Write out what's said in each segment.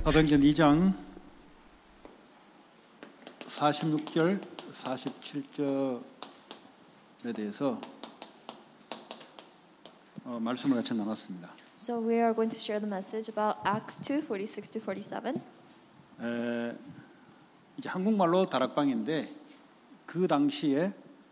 사도행전 2장 46절, 47절에 대해서 말씀을 같이 나눴습니다. So we are going to share the message about Acts 2:46 to 47. 이제 한국말로 다락방인데 그 당시에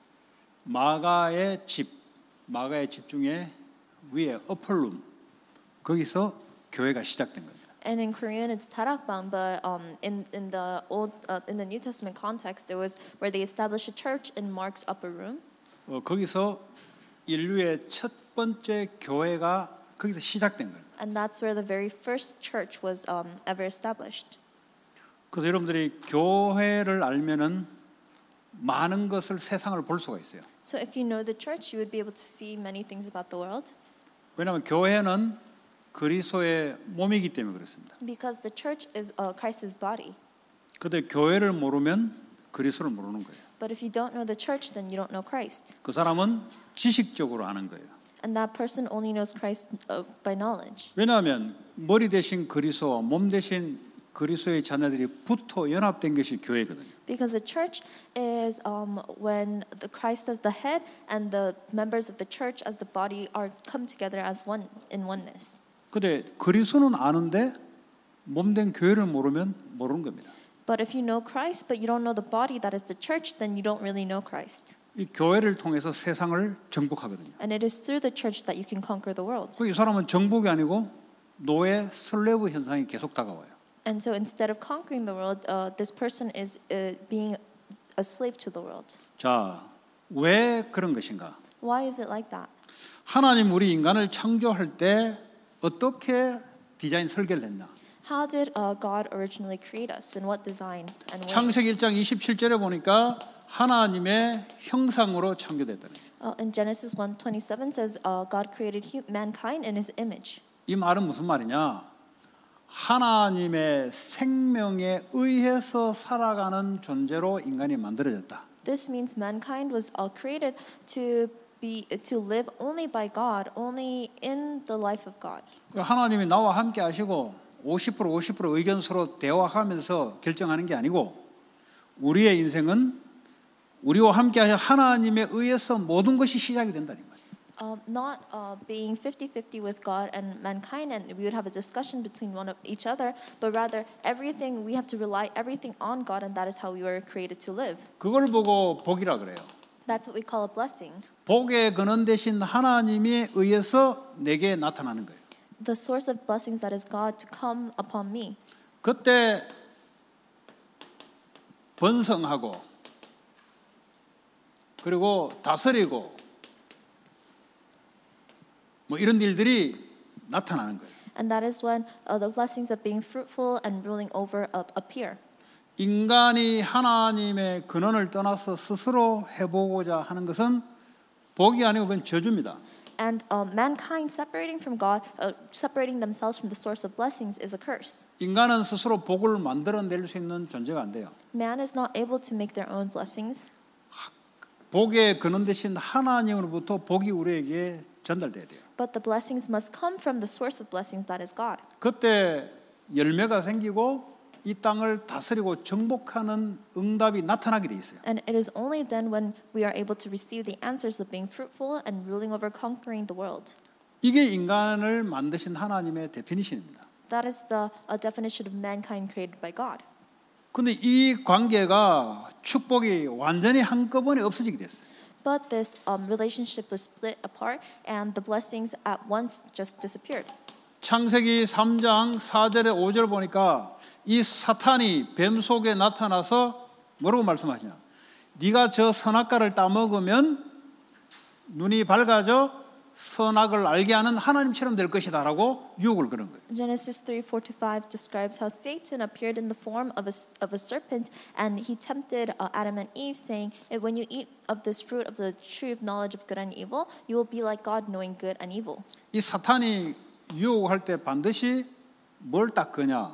마가의 집 중에 위에 어펄룸 거기서 교회가 시작된 겁니다. And in Korean it's 다락방, but in the New Testament context, it was where they established a church in Mark's upper room. 거기서 인류의 첫 번째 교회가 거기서 시작된 거예요. And that's where the very first church was ever established. 그래서 여러분들이 교회를 알면은 많은 것을 세상을 볼 수가 있어요. So if you know the church, you would be able to see many things about the world. 왜냐하면 교회는 그리스도의 몸이기 때문에 그렇습니다. Because the church is Christ's body. 그런데 교회를 모르면 그리스도를 모르는 거예요. But if you don't know the church, then you don't know Christ. 그 사람은 지식적으로 아는 거예요. And that person only knows Christ by knowledge. 왜냐하면 머리 대신 그리스도와 몸 대신 그리스도의 자녀들이 붙어 연합된 것이 교회거든요. Because the church is when the Christ as the head and the members of the church as the body are come together as one in oneness. 근데 그리스도는 아는데 몸된 교회를 모르면 모르는 겁니다. But if you know Christ, but you don't know the body that is the church, then you don't really know Christ. 이 교회를 통해서 세상을 정복하거든요. And it is through the church that you can conquer the world. 이 사람은 정복이 아니고 노예 슬레브 현상이 계속 다가와요. And so instead of conquering the world, this person is being a slave to the world. 자, 왜 그런 것인가? Why is it like that? 하나님 우리 인간을 창조할 때 어떻게 디자인 설계를 했나? How did God originally create us, and what design and what? 창세기 1장 27절에 보니까 하나님의 형상으로 창조됐다는 거예요. In Genesis 1:27 says God created mankind in His image. 이 말은 무슨 말이냐? 하나님의 생명에 의해서 살아가는 존재로 인간이 만들어졌다. This means mankind was created to live only by God, only in the life of God. 하나님이 나와 함께 하시고 50% 의견 서로 대화하면서 결정하는 게 아니고 우리의 인생은 우리와 함께 하신 하나님에 의해서 모든 것이 시작이 된다는 말이에요. Not being 50-50 with God and mankind, and we would have a discussion between each other, but rather everything we have to rely everything on God, and that is how we were created to live. 그걸 보고 복이라 그래요. That's what we call a blessing. 복의 근원 되신 하나님에 의해서 내게 나타나는 거예요. The source of blessings that is God to come upon me. 그때 번성하고 그리고 다스리고 뭐 이런 일들이 나타나는 거예요. And that is when the blessings of being fruitful and ruling over appear. 인간이 하나님의 근원을 떠나서 스스로 해보고자 하는 것은 복이 아니고 그건 저주입니다. And mankind separating from God, separating themselves from the source of blessings is a curse. 인간은 스스로 복을 만들어낼 수 있는 존재가 안 돼요. Man is not able to make their own blessings. 복의 근원 되신 하나님으로부터 복이 우리에게 전달돼야 돼요. But the blessings must come from the source of blessings that is God. 그때 열매가 생기고 이 땅을 다스리고 정복하는 응답이 나타나게 돼 있어요. And it is only then when we are able to receive the answers of being fruitful and ruling over conquering the world. 이게 인간을 만드신 하나님의 데피니션입니다. That is the definition of mankind created by God. 근데 이 관계가 축복이 완전히 한꺼번에 없어지게 됐어요. But this relationship was split apart, and the blessings at once just disappeared. 창세기 3장 4절에 5절 보니까 이 사탄이 뱀 속에 나타나서 뭐라고 말씀하시냐? 네가 저 선악과를 따먹으면 눈이 밝아져 선악을 알게 하는 하나님처럼 될 것이다라고 유혹을 그런 거예요. Genesis 3:4-5 describes how Satan appeared in the form of a serpent, and he tempted Adam and Eve, saying, "When you eat of this fruit of the tree of knowledge of good and evil, you will be like God, knowing good and evil." 이 사탄이 유혹할 때 반드시 뭘 딱 거냐?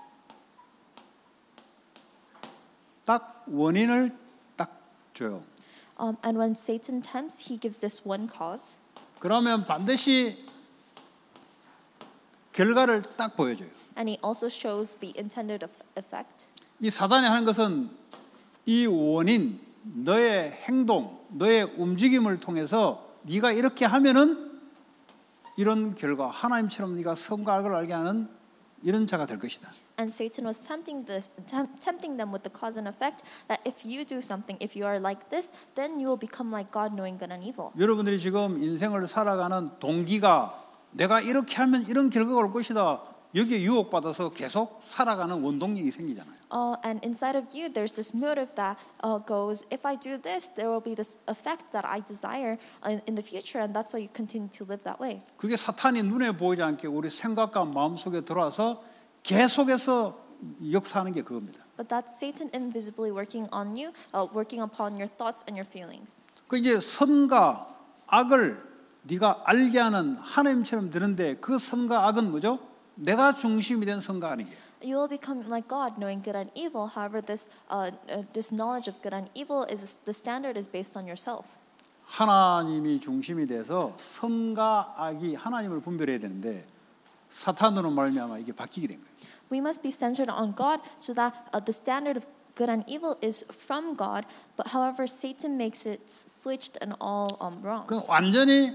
딱 원인을 딱 줘요. And when Satan tempts, he gives this one cause. 그러면 반드시 결과를 딱 보여줘요. And he also shows the intended effect. 이 사단이 하는 것은 이 원인, 너의 행동, 너의 움직임을 통해서 네가 이렇게 하면은 이런 결과, 하나님처럼 네가 선과 악을 알게 하는 이런 자가 될 것이다. And Satan was tempting them with the cause and effect that if you do something, if you are like this, then you will become like God, knowing good and evil. 여러분들이 지금 인생을 살아가는 동기가 내가 이렇게 하면 이런 결과가 올 것이다. 여기에 유혹받아서 계속 살아가는 원동력이 생기잖아요. And inside of you, there's this motive that goes, if I do this, there will be this effect that I desire in the future, and that's why you continue to live that way. 그게 사탄이 눈에 보이지 않게 우리 생각과 마음 속에 들어와서 계속해서 역사하는 게 그겁니다. But that's Satan invisibly working on you, working upon your thoughts and your feelings. 그 이제 선과 악을 네가 알게 하는 하나님처럼 되는데 그 선과 악은 뭐죠? 내가 중심이 된 선과 악이에요. You will become like God, knowing good and evil. However, this knowledge of good and evil is the standard is based on yourself. 하나님이 중심이 돼서 선과 악이 하나님을 분별해야 되는데 사탄으로 말미암아 이게 바뀌게 된 거예요. We must be centered on God so that the standard of good and evil is from God. But however, Satan makes it switched and all wrong. 그 완전히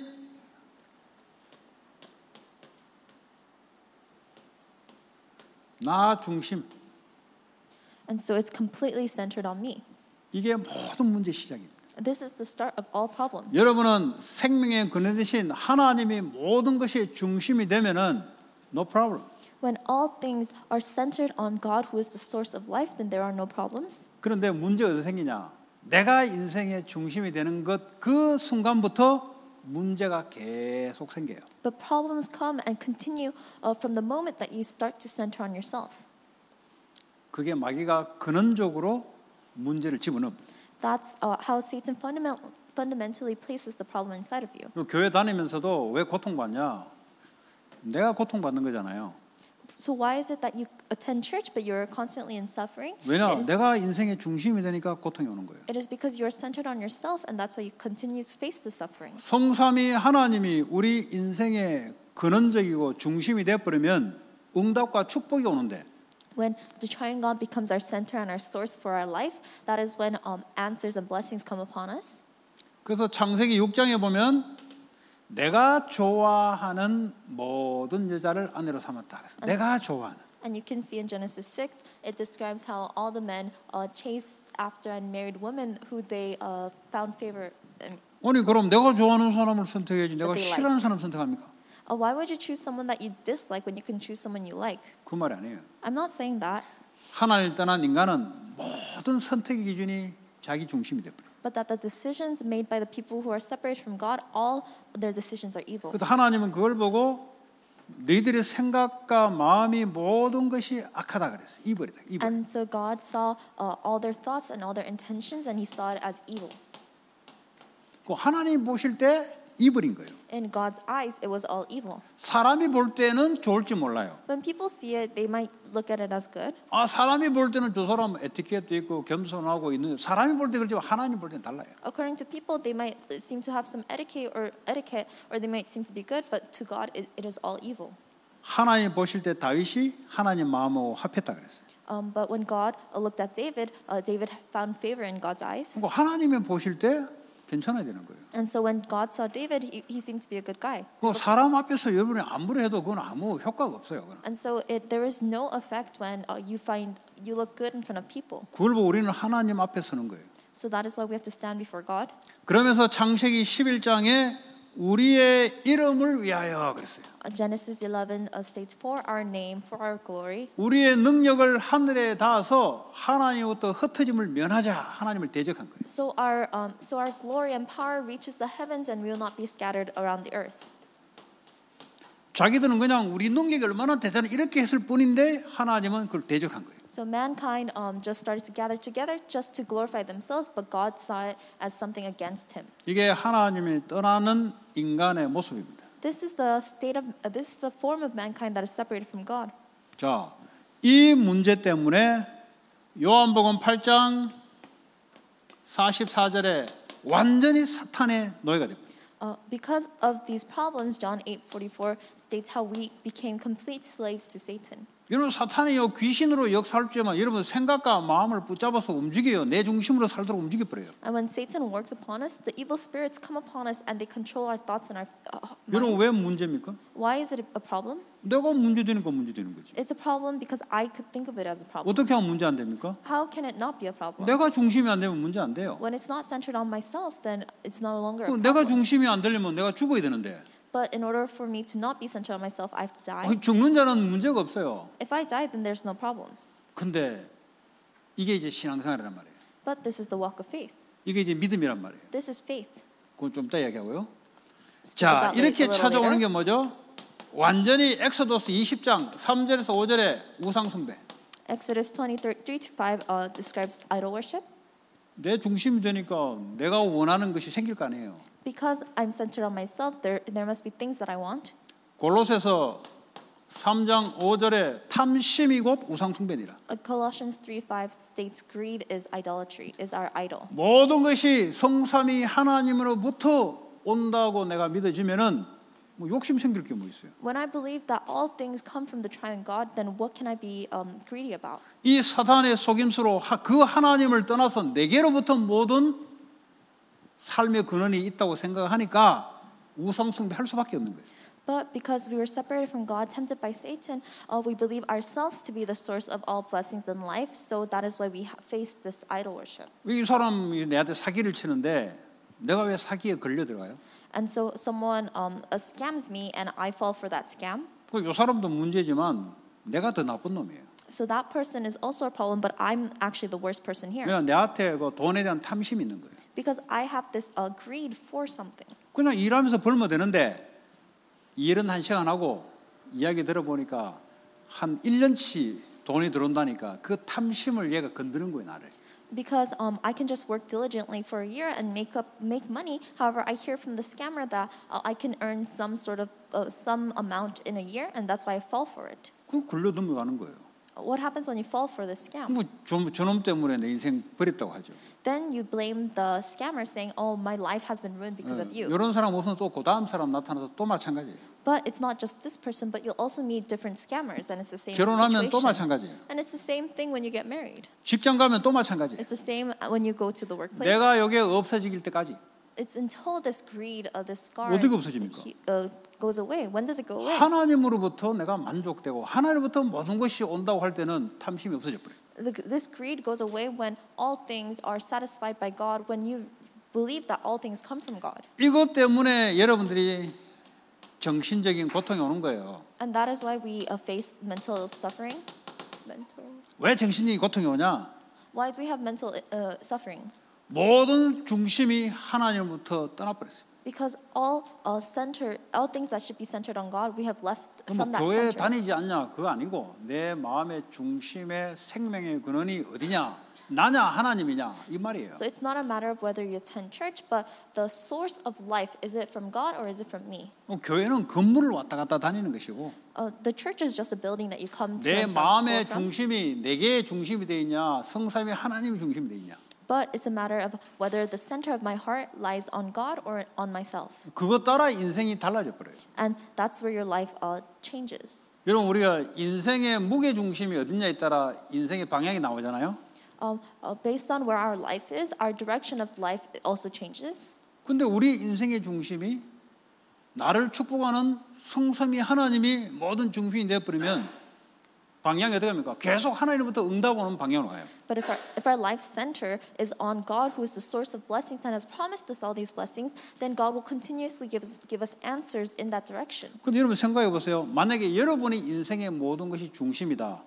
나 중심. And so it's completely centered on me. 이게 모든 문제의 시작입니다. This is the start of all problems. 여러분은 생명의 근원 되신 하나님이 모든 것의 중심이 되면은 no problem. When all things are centered on God, who is the source of life, then there are no problems. 그런데 문제가 어디서 생기냐? 내가 인생의 중심이 되는 것 그 순간부터 문제가 계속 생겨요. But problems come and continue from the moment that you start to center on yourself. 그게 마귀가 근원적으로 문제를 집어넣습니다. That's how Satan fundamentally places the problem inside of you. 교회 다니면서도 왜 고통받냐? 내가 고통받는 거잖아요. So why is it that you attend church but you're constantly in suffering? 왜냐? 내가 인생의 중심이 되니까 고통이 오는 거예요. It is because you're centered on yourself, and that's why you continue to face the suffering. 성삼위 하나님이 우리 인생의 근원적이고 중심이 되어버리면 응답과 축복이 오는데 When the triune God becomes our center and our source for our life, that is when answers and blessings come upon us. 그래서 창세기 6장에 보면 내가 좋아하는 모든 여자를 아내로 삼았다. 내가 좋아하는. And you can see in Genesis 6, it describes how all the men chased after and married women who they found favor. 아니 그럼 내가 좋아하는 사람을 선택해야지. 내가 싫어하는 사람 선택합니까? Why would you choose someone that you dislike when you can choose someone you like? 그 말이 아니에요. I'm not saying that. 하나님을 떠난 인간은 모든 선택의 기준이 자기 중심이 돼버려. But that the decisions made by the people who are separated from God, all their decisions are evil. 그래도 하나님은 그걸 보고 너희들의 생각과 마음이 모든 것이 악하다 그랬어요. 이벌이다. 이벌. And so God saw all their thoughts and all their intentions, and He saw it as evil. 그 하나님 보실 때 이벌인 거예요. In God's eyes, it was all evil. 사람이 볼 때는 좋을지 몰라요. When people see it, they might look at it as good. 아 사람이 볼 때는 저 사람 에티켓도 있고 겸손하고 있는데 사람이 볼 때 그렇지만 하나님 볼 때는 달라요. According to people, they might seem to have some etiquette, or they might seem to be good, but to God, it is all evil. 하나님 보실 때 다윗이 하나님 마음하고 합했다 그랬어요. But when God looked at David, David found favor in God's eyes. 그러니까 하나님이 보실 때 괜찮아야 되는 거예요. And so when God saw David, he seemed to be a good guy. 그 사람 앞에서 여러분이 아무리 해도 그건 아무 효과가 없어요. 그건. And so there is no effect when you look good in front of people. 그걸 보고 우리는 하나님 앞에 서는 거예요. So that is why we have to stand before God. 그러면서 창세기 11장에 우리의 이름을 위하여 그랬어요. Genesis 11 states for our name, for our glory. 우리의 능력을 하늘에 닿아서 하나님으로부터 흩어짐을 면하자 하나님을 대적한 거예요. So our glory and power reaches the heavens, and we will not be scattered around the earth. 자기들은 그냥 우리 능력이 얼마나 대단해 이렇게 했을 뿐인데 하나님은 그걸 대적한 거예요. So mankind just started to gather together just to glorify themselves, but God saw it as something against Him. 이게 하나님이 떠나는 인간의 모습입니다. This is the form of mankind that is separated from God. 자, 이 문제 때문에 요한복음 8장 44절에 완전히 사탄의 노예가 됩니다. Because of these problems, John 8:44 states how we became complete slaves to Satan. 여러분 사탄이요 귀신으로 역사할지만 여러분 생각과 마음을 붙잡아서 움직여요. 내 중심으로 살도록 움직여버려요. And when Satan works upon us, the evil spirits come upon us and they control our thoughts and our 여러분 minds. 왜 문제입니까? Why is it a problem? 내가 문제되니까 문제되는 거지. It's a problem because I could think of it as a problem. 어떻게 하면 문제 안 됩니까? How can it not be a problem? 내가 중심이 안 되면 문제 안 돼요. When it's not centered on myself, then it's no longer a 내가 problem. 중심이 안 되려면 내가 죽어야 되는데 But in order for me to not be centered on myself, I have to die. 죽는 자는 문제가 없어요. If I die, then there's no problem. 근데 이게 이제 신앙생활이란 말이에요. But this is the walk of faith. 이게 이제 믿음이란 말이에요. This is faith. 그건 좀 이따 이야기하고요. Speak 자, about it 이렇게 a little 찾아오는 게 later. 뭐죠? 완전히 엑소더스 20장 3절에서 5절의 우상 숭배. Exodus 23:3-5 describes idol worship. 내 중심이 되니까 내가 원하는 것이 생길 거 아니에요. Because I'm centered on myself, there must be things that I want. 골로새서 3장 5절에 탐심이 곧 우상 숭배니라. Colossians 3:5 states greed is idolatry, is our idol. 모든 것이 성삼위 하나님으로부터 온다고 내가 믿어지면은 뭐 욕심 생길 게 뭐 있어요? When I believe that all things come from the triune God, then what can I be greedy about? 이 사단의 속임수로 그 하나님을 떠나서 내게로부터 모든 삶의 근원이 있다고 생각하니까 우상 숭배할 수밖에 없는 거예요. But because we were separated from God, tempted by Satan, we believe ourselves to be the source of all blessings in life. So that is why we face this idol worship. 이 사람이 내한테 사기를 치는데 내가 왜 사기에 걸려 들어가요? And so someone scams me, and I fall for that scam. 이 사람도 문제지만 내가 더 나쁜 놈이에요. So that person is also a problem, but I'm actually the worst person here. 그냥 내한테 그 돈에 대한 탐심이 있는 거예요. Because I have this greed for something. 그냥 일하면서 벌면 되는데 일은 1시간 하고 이야기 들어보니까 한 1년치 돈이 들어온다니까 그 탐심을 얘가 건드는 거예요, 나를. Because I can just work diligently for a year and make money. However, I hear from the scammer that I can earn some sort of some amount in a year, and that's why I fall for it. 그 굴러 넘어가는 거예요. What happens when you fall for the scam? 뭐 저놈 때문에 내 인생 버렸다고 하죠. Then you blame the scammer, saying, "Oh, my life has been ruined because of you." 이런 사람 없으면 또 그 다음 사람 나타나서 또 마찬가지예요. But it's not just this person, but you'll also meet different scammers, and it's the same 결혼하면 또 situation. 마찬가지예요. And it's the same thing when you get married. 직장 가면 또 마찬가지예요. It's the same when you go to the workplace. 내가 여기에 없어질 때까지. It's until this greed, this scar 어디가 없어집니까? goes away. When does it go away? 하나님으로부터 내가 만족되고 하나님으로부터 모든 것이 온다고 할 때는 탐심이 없어져 버려요. This greed goes away when all things are satisfied by God, when you believe that all things come from God. 이것 때문에 여러분들이 정신적인 고통이 오는 거예요. And that is why we face mental suffering. 왜 정신적인 고통이 오냐? Why do we have mental suffering? 모든 중심이 하나님으로부터 떠나버렸어요. Because all things that should be centered on God, we have left 뭐 from that 교회 center. 다니지 않냐 그거 아니고 내 마음의 중심의 생명의 근원이 어디냐? 나냐 하나님이냐 이 말이에요. So it's not a matter of whether you attend church, but the source of life, is it from God or is it from me? 교회는 건물을 왔다 갔다 다니는 것이고 The church is just a building that you come to 내 and 마음의 from. 중심이 내게 중심이 돼 있냐 성삼위 하나님이 중심이 돼 있냐. But it's a matter of whether the center of my heart lies on God or on myself. 그것 따라 인생이 달라져 버려요. And that's where your life changes. 여러분 우리가 인생의 무게 중심이 어디냐에 따라 인생의 방향이 나오잖아요. Based on where our life is, our direction of life also changes. 근데 우리 인생의 중심이 나를 축복하는 성삼위 하나님이 모든 중심이 되어버리면 방향이 어떻게 합니까? 계속 하나님부터 응답 오는 방향으로 가요. But if our life center is on God, who is the source of blessings and has promised us all these blessings, then God will continuously give us answers in that direction. 근데 여러분 생각해 보세요. 만약에 여러분이 인생의 모든 것이 중심이다.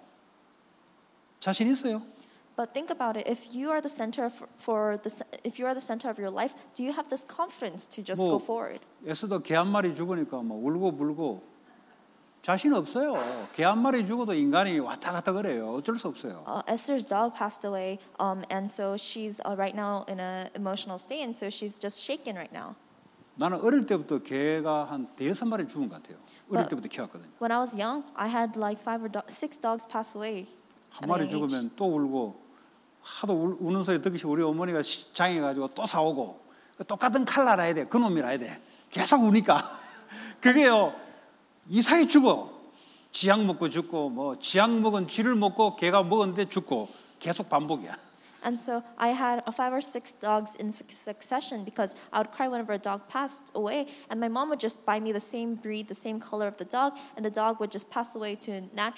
자신 있어요? But think about it. If you are the center if you are the center of your life, do you have this confidence to just go forward? 에스더 개 한 마리 죽으니까 막 울고 불고 자신 없어요. 개 한 마리 죽어도 인간이 왔다 갔다 그래요. 어쩔 수 없어요. Esther's dog passed away, and so she's right now in an emotional state, and so she's just shaken right now. 나는 어릴 때부터 개가 한 5마리 죽은 것 같아요. 어릴 때부터 키웠거든요. When I was young, I had like 5 or 6 dogs pass away. 한 마리 죽으면 또 울고 하도 우는 소리 듣기 우리 어머니가 장해가지고 또 사오고 똑같은 칼 날아야 돼. 그놈이라 해야 돼. 계속 우니까 그게요 이상하게 죽어. 쥐약 먹고 죽고 뭐 쥐약 먹은 쥐를 먹고 개가 먹었는데 죽고 계속 반복이야. And so I had 5 or 6 dogs in succession because I would cry whenever a dog passed away, and my mom would just buy me the same breed, the same color of the dog, and the dog would just pass away to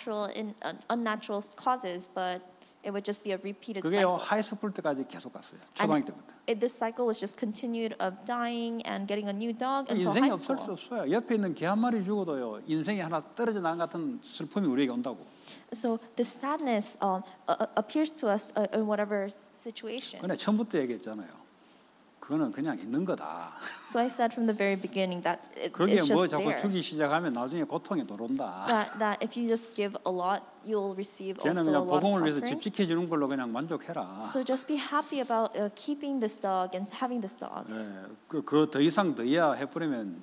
unnatural causes, but it would just be a repeated 그게요 cycle. 하이스쿨 때까지 계속 갔어요. 초등학교 때부터. This cycle was just continued of dying and getting a new dog until 인생이 high 없을 수 school. 없어요. 옆에 있는 개 한 마리 죽어도요 인생이 하나 떨어져 나간 같은 슬픔이 우리에게 온다고. So the sadness appears to us in whatever situation. 근데 처음부터 얘기했잖아요. 그거는 그냥 있는 거다. So I said from the very beginning that 거기에 it's 뭐 just 자꾸 there. 주기 시작하면 나중에 고통이 들어온다. That if you just give a lot, you'll receive 걔는 also a 그냥 lot of 복음을 위해서 suffering. 집 지켜주는 걸로 그냥 만족해라. So just be happy about keeping this dog and having this dog. 그 더 이상 더 이하 해버리면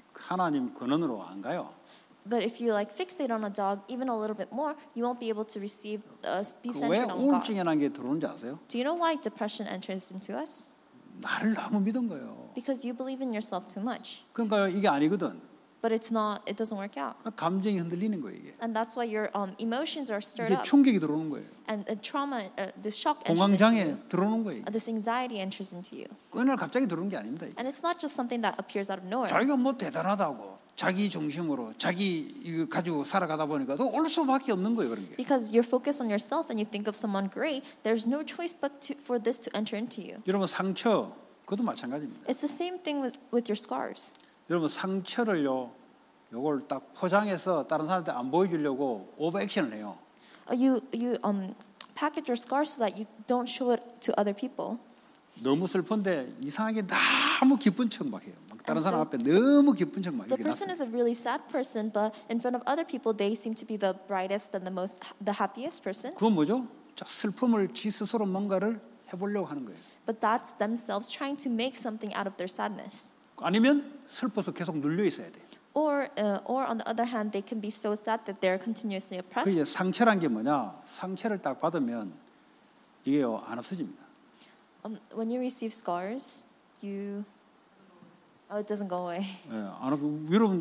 하나님 근원으로 안 가요. But if you like fixate on a dog even a little bit more, you won't be able to receive be 왜 centered on God. 우울증이라는 게 들어오는지 아세요? Do you know why depression enters into us? 나를 너무 믿은 거예요. Because you believe in yourself too much. 그러니까 이게 아니거든. But it's not. It doesn't work out. 감정이 흔들리는 거예요 이게. And that's why your emotions are stirred 이게 up. 충격이 들어오는 거예요. And trauma, this shock enters into 공황장애 you. 들어오는 거예요. This anxiety enters into you. 그날 갑자기 들어오는 게 아닙니다. 이게. And it's not just something that appears out of nowhere. 자기가 뭐 대단하다고 자기 중심으로 자기 이거 가지고 살아가다 보니까 또 올 수밖에 없는 거예요 그런 게. Because you're focused on yourself and you think of someone great, there's no choice but for this to enter into you. 여러분 상처 그것도 마찬가지입니다. It's the same thing with your scars. 여러분 상처를요 요걸 딱 포장해서 다른 사람한테 안 보여주려고 오버액션을 해요. You package your scars so that you don't show it to other people. 너무 슬픈데 이상하게 너무 기쁜 척 막 해요. 막 다른 사람 앞에 너무 기쁜 척 막 The 이렇게 person is a really sad person, but in front of other people, they seem to be the brightest and the happiest person. 그건 뭐죠? 자, 슬픔을 지 스스로 뭔가를 해보려고 하는 거예요. But that's themselves trying to make something out of their sadness. 아니면 슬퍼서 계속 눌려 있어야 돼. Or on the other hand, they can be so sad that they're continuously 그 oppressed. 이제 상처란 게 뭐냐? 상처를 딱 받으면 이게요 안 없어집니다. When you receive scars, it doesn't go away. 안 없. 여러분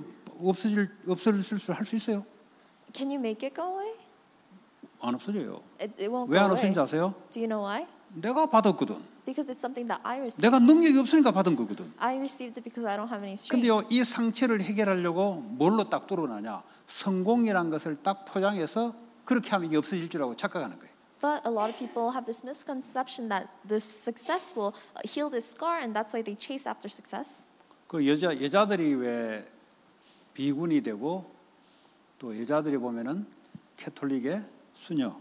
없어질 수 할 수 있어요? Can you make it go away? 안 없어져요. It won't 왜 go 안 away. 없어진지 아세요? Do you know why? 내가 받았거든. Because it's something that I received. 내가 능력이 없으니까 받은 거거든. I received it because I don't have any strength. 근데요, 이 상처를 해결하려고 뭘로 딱 뚫어나냐? 성공이란 것을 딱 포장해서 그렇게 하면 이게 없어질 줄 알고 착각하는 거예요. But a lot of people have this misconception that this success will heal this scar, and that's why they chase after success. 그 여자들이 왜 비군이 되고 또 여자들이 보면은 캐톨릭의 수녀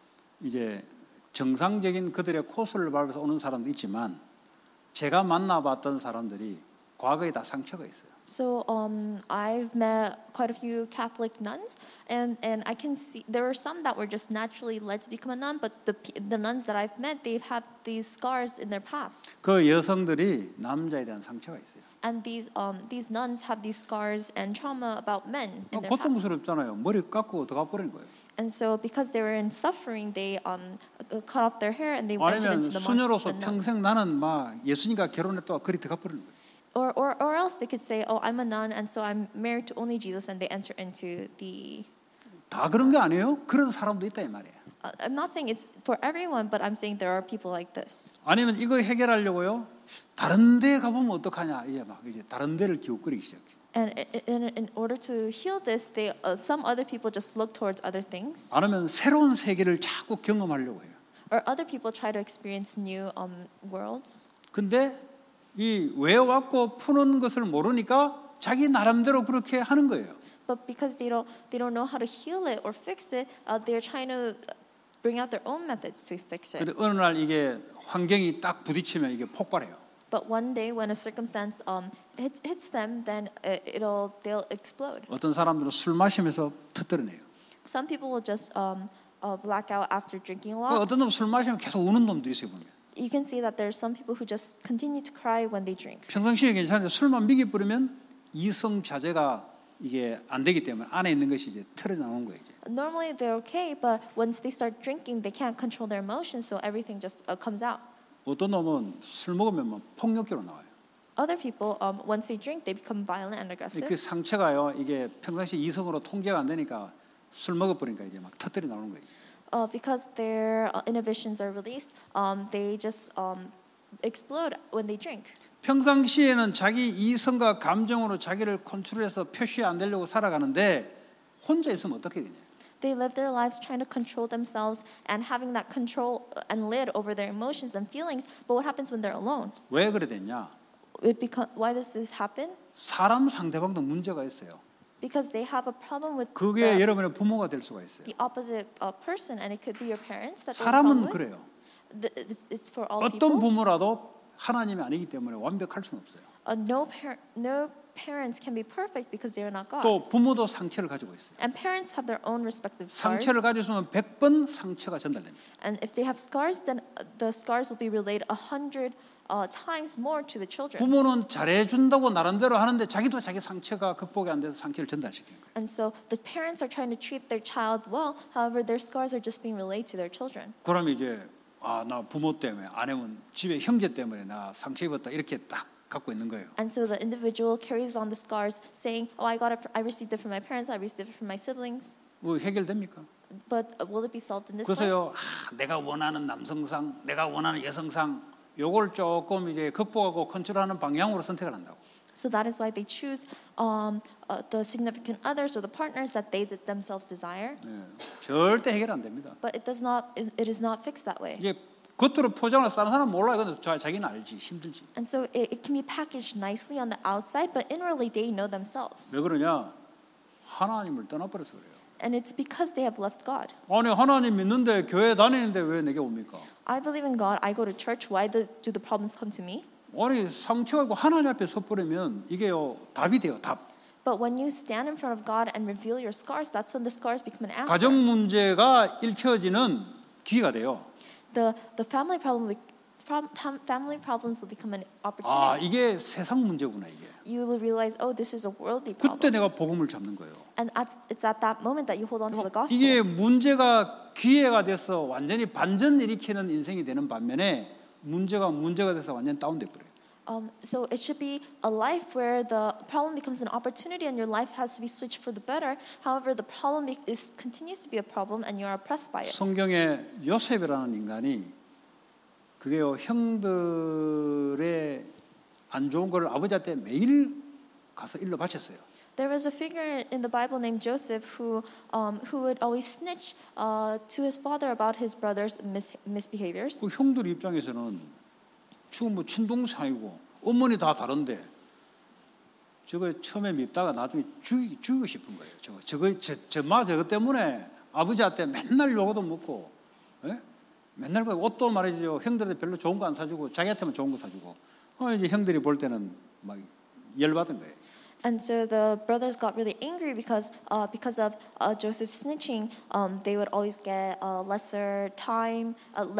이제 정상적인 그들의 코스를 밟아서 오는 사람도 있지만 제가 만나봤던 사람들이 과거에 다 상처가 있어요. So I've met quite a few Catholic nuns, and I can see there are some that were just naturally led to become a nun, but the nuns that I've met, they've had these scars in their past. 그 여성들이 남자에 대한 상처가 있어요. And these nuns have these scars and trauma about men in their past. 고통스럽잖아요. 머리 깎고 들어가 버리는 거예요. And so because they were in suffering, they cut off their hair and they entered 아니면 into the 수녀로서 nun. 평생 나는 막 예수님과 결혼했다가 그리 들어가 버리는 거예요. Or else they could say, oh, I'm a nun and so I'm married to only Jesus, and they enter into the. 다 그런 게 아니에요? 그런 사람도 있다 이 말이에요. I'm not saying it's for everyone, but I'm saying there are people like this. 아니면 이거 해결하려고요. 다른 데 가보면 어떡하냐? 이제 막 이제 다른 데를 기웃거리기 시작해. And in order to heal this, some other people just look towards other things. 아니면 새로운 세계를 자꾸 경험하려고 해요. Or other people try to experience new worlds. 근데 이 왜 왔고 푸는 것을 모르니까 자기 나름대로 그렇게 하는 거예요. But because they don't know how to heal it or fix it, they're trying to bring out their own methods to fix it. 근데 어느 날 이게 환경이 딱 부딪히면 이게 폭발해요. But one day when a circumstance hits them, then they'll explode. 어떤 사람들은 술 마시면서 터뜨려내요. Some people will just black out after drinking a lot. 어떤 놈 술 마시면 계속 우는 놈도 있어요 보면. You can see that there are some people who just continue to cry when they drink. 평상시에 괜찮은데 술만 미기 뿌리면 이성 자제가 이게 안 되기 때문에 안에 있는 것이 이제 털어 나오는 거예요. 이제. Normally they're okay, but once they start drinking, they can't control their emotions, so everything just comes out. 어떤 놈은 술 먹으면 막 폭력적으로 나와요. Other people, once they drink, they become violent and aggressive. 그 상처가요, 이게 평상시 이성으로 통제가 안 되니까 술 먹어버리니까 이제 막 터뜨리 나오는 거예요. Because their inhibitions are released, they just explode when they drink. 평상시에는 자기 이성과 감정으로 자기를 컨트롤해서 표시 안 되려고 살아가는데 혼자 있으면 어떻게 되냐? They live their lives trying to control themselves and having that control and lid over their emotions and feelings. But what happens when they're alone? 왜 그래 됐냐? Why does this happen? 사람 상대방도 문제가 있어요. Because they have a problem with 그게 여러분의 부모가 될 수가 있어요. the opposite person, and it could be your parents that they 사람은 problem with. 그래요. It's for all 어떤 people. 부모라도 하나님이 아니기 때문에 완벽할 수는 없어요. No parents can be perfect because they are not God. 또 부모도 상처를 가지고 있어요. And parents have their own respective scars. 상처를 가지고 있으면 100번 상처가 전달됩니다. And if they have scars, then the scars will be relayed 100 times more to the children. 부모는 잘해준다고 나름대로 하는데 자기도 자기 상처가 극복이 안 돼서 상처를 전달시키는 거예요. And so the parents are trying to treat their child well. However, their scars are just being relayed to their children. 그럼 이제 나 부모 때문에 아니면 집에 형제 때문에 나 상처 입었다 이렇게 딱 갖고 있는 거예요. And so the individual carries on the scars, saying, "Oh, I received it from my parents. I received it from my siblings." 뭐 해결됩니까? But will it be solved in this way? 그래서요, 내가 원하는 남성상, 내가 원하는 여성상, 요걸 조금 이제 극복하고 컨트롤하는 방향으로 선택을 한다고. So that is why they choose the significant others or the partners that they themselves desire. 절대 해결 안 됩니다. But it is not fixed that way. 이게 겉으로 포장을 다른 사람 몰라요. 근데 자기는 알지, 힘들지. And so it can be packaged nicely on the outside, but inwardly they know themselves. 왜 그러냐? 하나님을 떠나버려서 그래요. And it's because they have left God. 아니 하나님 믿는데 교회 다니는데 왜 내게 옵니까? I believe in God. I go to church. Why do the problems come to me? 아니 상처가 있고 하나님 앞에 섰버리면 이게요 답이 돼요, 답. But when you stand in front of God and reveal your scars, that's when the scars become an answer. 가정 문제가 읽혀지는 기회가 돼요. The family problems will become an opportunity. 이게 세상 문제구나 이게. You will realize, oh, this is a worldly problem. 그때 내가 복음을 잡는 거예요. And it's at that moment that you hold on to the gospel. 이게 문제가 기회가 돼서 완전히 반전 일으키는 인생이 되는 반면에 문제가 돼서 완전히 다운돼 버려요. So it should be a life where the problem becomes an opportunity and your life has to be switched for the better. However, the problem continues to be a problem and you are oppressed by it. 성경에 요셉이라는 인간이 그게요 형들의 안 좋은 걸 아버지한테 매일 가서 일러 바쳤어요. There was a figure in the Bible named Joseph who would always snitch to his father about his brother's misbehaviors. 그 형들 입장에서는 지금 뭐 친동생이고 어머니 다 다른데 저거 처음에 밉다가 나중에 죽이고 싶은 거예요. 저거 때문에 아버지한테 맨날 욕도 먹고, 맨날 그 옷도 말이죠. 형들한테 별로 좋은 거 안 사주고 자기한테만 좋은 거 사주고, 이제 형들이 볼 때는 막 열받은 거예요. And so the brothers got really angry because of Joseph's snitching. They would always get lesser time,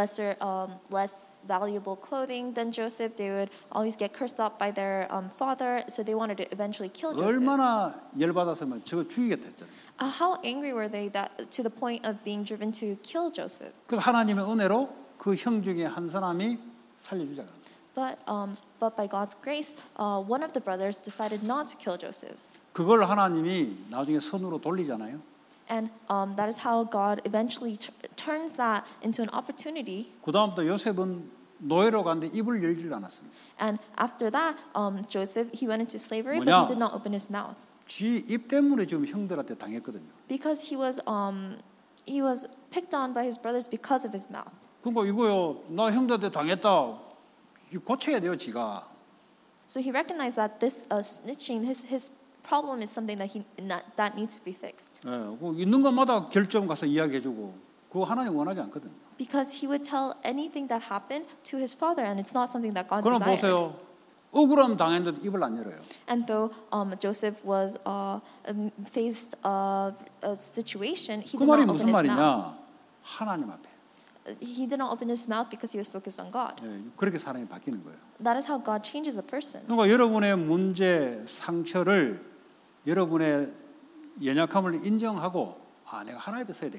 less valuable clothing than Joseph. They would always get cursed out by their father. So they wanted to eventually kill Joseph. 얼마나 열받았으면 저거 죽이겠다 했잖아요. How angry were they that to the point of being driven to kill Joseph? 그 하나님의 은혜로 그 형 중에 한 사람이 살려주자. But by God's grace, one of the brothers decided not to kill Joseph. 그걸 하나님이 나중에 선으로 돌리잖아요. And that is how God eventually turns that into an opportunity. 그 다음부터 요셉은 노예로 갔는데 입을 열질 않았습니다. And after that, Joseph he went into slavery, but he did not open his mouth. 지 입 때문에 지금 형들한테 당했거든요. Because he was picked on by his brothers because of his mouth. 그러니까 이거요, 나 형들한테 당했다. 고쳐야 돼요, 지가. So he recognized that this snitching, his problem is something that needs to be fixed. 그 있는 것마다 결점 가서 이야기해주고, 그거 하나님 원하지 않거든요. Because he would tell anything that happened to his father, and it's not something that God 그럼 desired. 보세요, 억울함 당했는데 입을 안 열어요. And though Joseph was faced a situation, he 그 did 말이 not 무슨 open his mouth. 말이냐? 하나님 앞에. He did not open his mouth because he was focused on God. 그렇게 사람이 바뀌는 거예요. That is how God changes a person. 그러니까 여러분의 문제, 상처를 여러분의 연약함을 인정하고 내가 하나님 앞에 서야 되구나.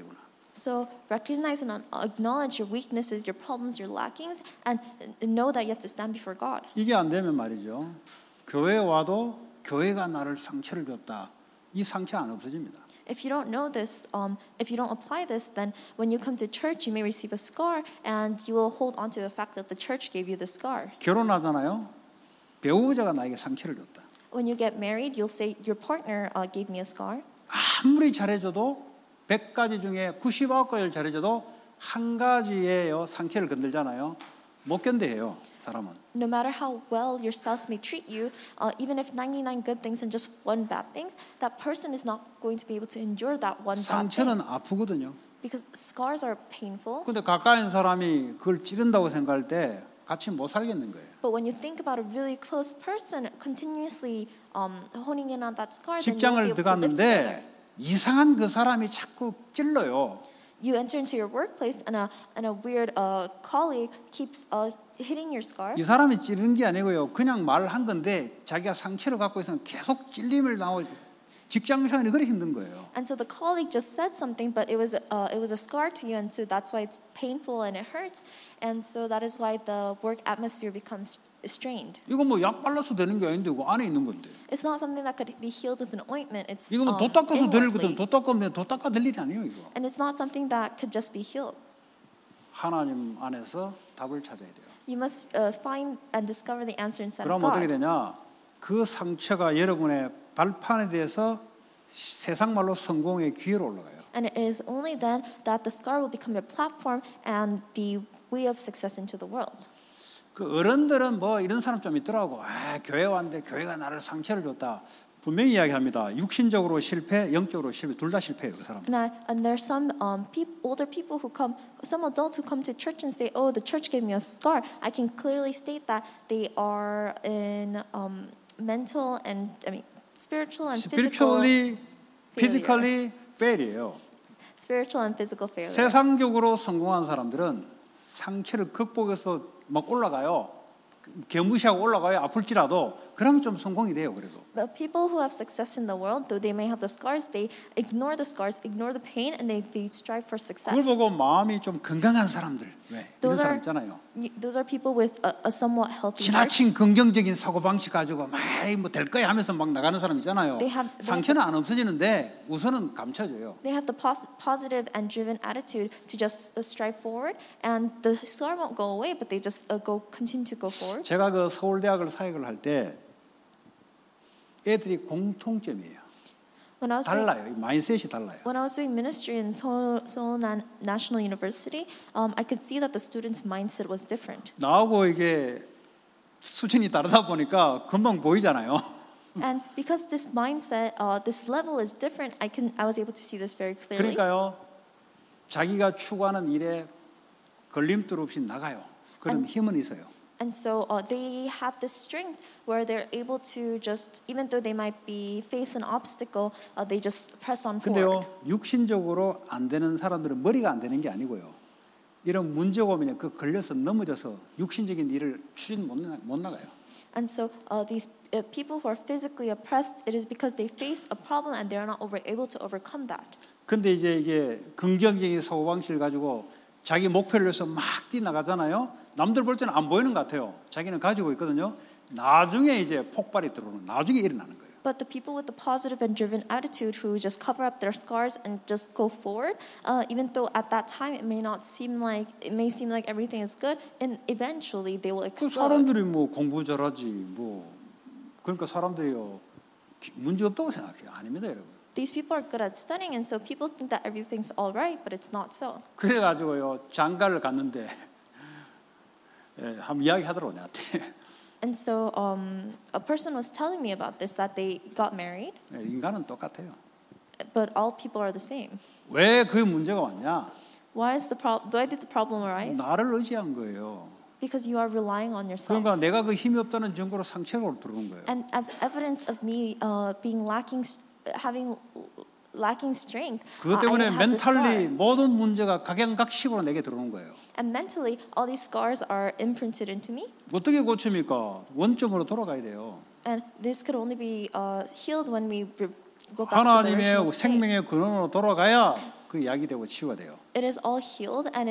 So recognize and acknowledge your weaknesses, your problems, your lackings, and know that you have to stand before God. 이게 안 되면 말이죠. 교회에 와도 교회가 나를 상처를 줬다. 이 상처 안 없어집니다. If you don't know this, if you don't apply this, then when you come to church, you may receive a scar, and you will hold on to the fact that the church gave you the scar. 결혼하잖아요. 배우자가 나에게 상처를 줬다. When you get married, you'll say your partner gave me a scar. 아무리 잘해줘도 100가지 중에 99가지를 잘해줘도 한 가지의 상처를 건들잖아요. 못 견뎌해요, 사람은. No matter how well your spouse may treat you, even if 99 good things and just one bad things, that person is not going to be able to endure that one bad thing. 상처는 아프거든요. Because scars are painful. 근데 가까이 있는 사람이 그걸 찌른다고 생각할 때 같이 못 살겠는 거예요. But when you think about a really close person continuously honing in on that scar, then you'll be 직장을 able to live together. 들어갔는데 이상한 그 사람이 자꾸 찔러요. You enter into your workplace and a weird colleague keeps hitting your scar. 이 사람이 찌르는 게 아니고요. 그냥 말한 건데 자기가 상처를 갖고 있으면 계속 찔림을 나오고 직장 생활이 그렇게 힘든 거예요. And so the colleague just said something, but it was a scar to you, and so that's why it's painful and it hurts, and so that is why the work atmosphere becomes strained. 이거 뭐 약 발라서 되는 게 아닌데 그 안에 있는 건데. It's not something that could be healed with an ointment. It's 이거 뭐 도 닦아서 될 거든 inwardly. 도 닦으면 도 닦아 될 일이 아니에요 이거. And it's not something that could just be healed. 하나님 안에서 답을 찾아야 돼요. You must find and discover the answer inside 그럼 of 어떻게 God. 되냐? 그 상처가 여러분의 발판에 대해서 세상 말로 성공의 기회로 올라가요. And it is only then that the scar will become your platform and the way of success into the world. 그 어른들은 뭐 이런 사람 좀 있더라고. 아, 교회 왔는데 교회가 나를 상처를 줬다. 분명히 이야기합니다. 육신적으로 실패, 영적으로 실패, 둘 다 실패예요, 그 사람. And there's some older people who come, some adults who come to church and say, "Oh, the church gave me a scar." I can clearly state that they are in mental and spiritual and Spiritually, physical physically fail이에요. spiritual and physical failure. 세상적으로 성공한 사람들은 상처를 극복해서 막 올라가요. 개무시하고 올라가요. 아플지라도 그러면 좀 성공이 돼요. 그래도. But people who have success in the world, though they may have the scars, they ignore the scars, ignore the pain, and they strive for success. 그걸 보고 마음이 좀 건강한 사람들, 왜 이런 Those 사람 are 있잖아요. those are people with a somewhat healthy heart. 지나친 긍정적인 사고 방식 가지고 뭐될 거야 하면서 막 나가는 사람 있잖아요. 상처는 안 없어지는데 우선은 감춰져요. They have the positive and driven attitude to just strive forward, and the scar won't go away, but they just continue to go forward. 제가 그 서울대학을 사역을 할 때 애들이 공통점이에요. 달라요. 마인셋이 달라요. When I was doing ministry in Seoul National University, I could see that the students' mindset was different. 나하고 이게 수준이 다르다 보니까 금방 보이잖아요. And because this mindset, this level is different, I was able to see this very clearly. 그러니까요, 자기가 추구하는 일에 걸림돌 없이 나가요. 그런 힘은 있어요. And so they have this strength where they're able to just, even though they might be face an obstacle, they just press on forward. 근데요, 육신적으로 안 되는 사람들은 머리가 안 되는 게 아니고요. 이런 문제가 오면 그 걸려서 넘어져서 육신적인 일을 추진 못 나가요. And so these people who are physically oppressed, it is because they face a problem and they are not able to overcome that. 근데 이게 긍정적인 사고방식을 가지고 자기 목표를 위해서 막 뛰어나가잖아요. 남들 볼 때는 안 보이는 것 같아요. 자기는 가지고 있거든요. 나중에 이제 폭발이 들어오는, 나중에 일어나는 거예요. But the people with the positive and driven attitude who just cover up their scars and just go forward, even though at that time it may seem like everything is good, and eventually they will 그 explode. 사람들이 뭐 공부 잘하지 뭐 그러니까 사람들이요 문제 없다고 생각해요. 아닙니다, 여러분. These people are good at studying, and so people think that everything's all right, but it's not so. 그래가지고요 장가를 갔는데 한번 이야기하더라고 나한테. And so a person was telling me about this, that they got married, 인간은 똑같아요. but all people are the same. 왜 그 문제가 왔냐? Why did the problem arise? 나를 의지한 거예요. Because you are relying on yourself. 그러니까 내가 그 힘이 없다는 증거로 상처가 들어오는 거예요. And as evidence of me being lacking strength, 그것 때문에 I had this scar. 멘탈리 모든 문제가 각양각식으로 내게 들어오는 거예요. And mentally, all these scars are imprinted into me. 어떻게 고칩니까? 원점으로 돌아가야 돼요. And this could only be healed when we go back to the 하나님의 original state. 생명의 근원으로 돌아가야 그 이야기되고 치유가 돼요. It is all healed, and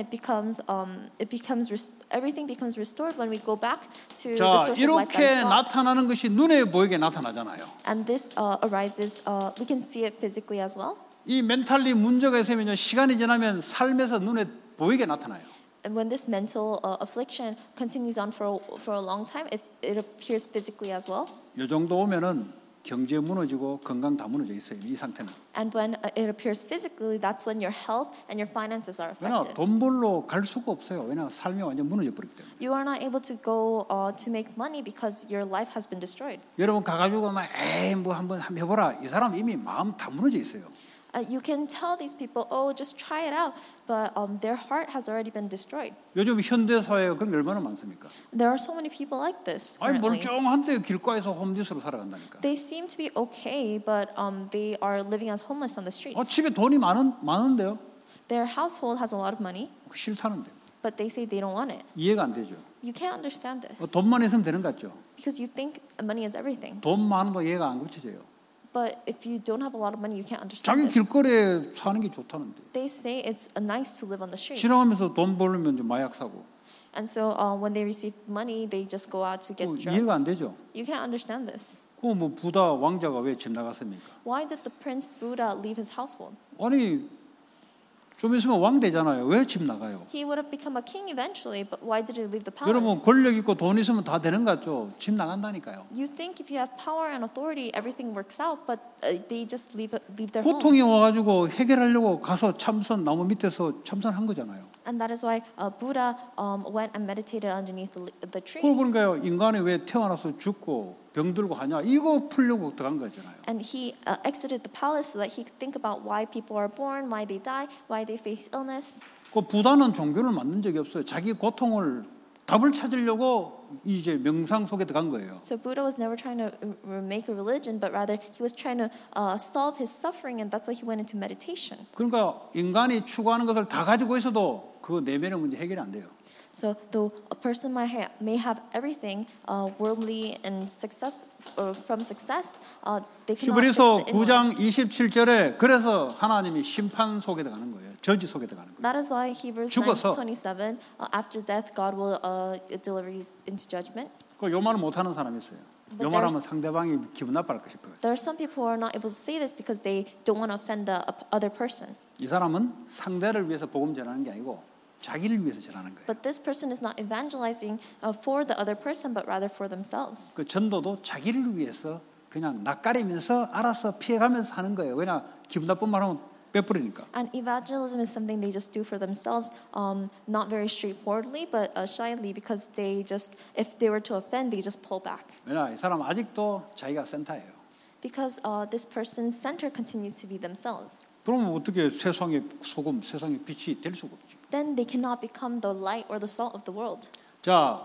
everything becomes restored when we go back to the 자, source of life that 이렇게 is God. 나타나는 것이 눈에 보이게 나타나잖아요. And this arises. We can see it physically as well. 이 멘탈리 문제가 있으면요, 시간이 지나면 삶에서 눈에 보이게 나타나요. And when this mental affliction continues on for a long time, it appears physically as well. 이 정도 오면은 경제 무너지고 건강 다 무너져 있어요. 이 상태는. And when it appears physically, that's when your health and your finances are 왜냐 affected. 돈 벌러 갈 수가 없어요. 왜냐 삶이 완전 무너져 버리기 때문에. You are not able to go to make money because your life has been destroyed. 여러분 가가지고 막 에이 뭐 한번 해보라. 이 사람 이미 마음 다 무너져 있어요. You can tell these people, oh, just try it out, but their heart has already been destroyed. 요즘 현대 사회에 그런 게 얼마나 많습니까? There are so many people like this 아니 currently. 멀쩡한데 길가에서 홈리스로 살아간다니까. They seem to be okay, but they are living as homeless on the streets. 집에 돈이 많은데요. Their household has a lot of money, 싫다는데. but they say they don't want it. 이해가 안 되죠. You can't understand this 돈만 있으면 되는 것 같죠. because you think money is everything. 돈 많아도 이해가 안 고쳐져요. But if you don't have a lot of money, you can't understand 자기 this. 길거리에 사는 게 좋다는데. They say it's nice to live on the streets. 지나가면서 돈 벌면 좀 마약 사고. And so when they receive money, they just go out to get 이해가 안 drugs. 되죠. You can't understand this. 뭐 부다 왕자가 왜 집 나갔습니까? Why did the Prince Buddha leave his household? 아니 좀 있으면 왕 되잖아요. 왜 집 나가요? He would have become a king eventually, but why did he leave the 여러분 palace? 권력 있고 돈 있으면 다 되는 것 같죠? 집 나간다니까요. You think if you have power and authority, everything works out, but they just leave their 고통이 homes. 와가지고 해결하려고 가서 참선 나무 밑에서 참선한 거잖아요. And that is why Buddha went and meditated underneath the tree. 그걸 보니까요. 인간이 왜 태어나서 죽고 병들고 하냐? 이거 풀려고 들어간 거잖아요. And he exited the palace so that he could think about why people are born, why they die, why they face illness. 그 부다는 종교를 만든 적이 없어요. 자기 고통을 답을 찾으려고 이제 명상 속에 들어간 거예요. So Buddha was never trying to make a religion, but rather he was trying to solve his suffering, and that's why he went into meditation. 그러니까 인간이 추구하는 것을 다 가지고 있어도 그 내면의 문제 해결이 안 돼요. So though a person may have everything worldly and success from success, they cannot fix 히브리서 the 9장 inward. 27절에 그래서 하나님이 심판 속에 들어가는 거예요. 저지 속에 들어가는 거예요. That is why Hebrews 죽어서. 9:27, after death, God will deliver you into judgment. 요 말을 못하는 사람이 있어요. 요 말하면 상대방이 기분 나빠할까 싶어요. There are some people who are not able to say this because they don't want to offend the other person. 이 사람은 상대를 위해서 복음 전하는 게 아니고 자기를 위해서 전하는 거예요. But this person is not evangelizing for the other person, but rather for themselves. 그 전도도 자기를 위해서 그냥 낯가리면서 알아서 피해가면서 하는 거예요. 왜냐 기분 나쁜 말하면 빼버리니까. And evangelism is something they just do for themselves, not very straightforwardly, but shyly, because they just, if they were to offend, they just pull back. 왜냐 이 사람 아직도 자기가 센터예요. Because this person's center continues to be themselves. 그러면 어떻게 세상의 소금, 세상의 빛이 될 수가 없지. Then they cannot become the light or the salt of the world. 자,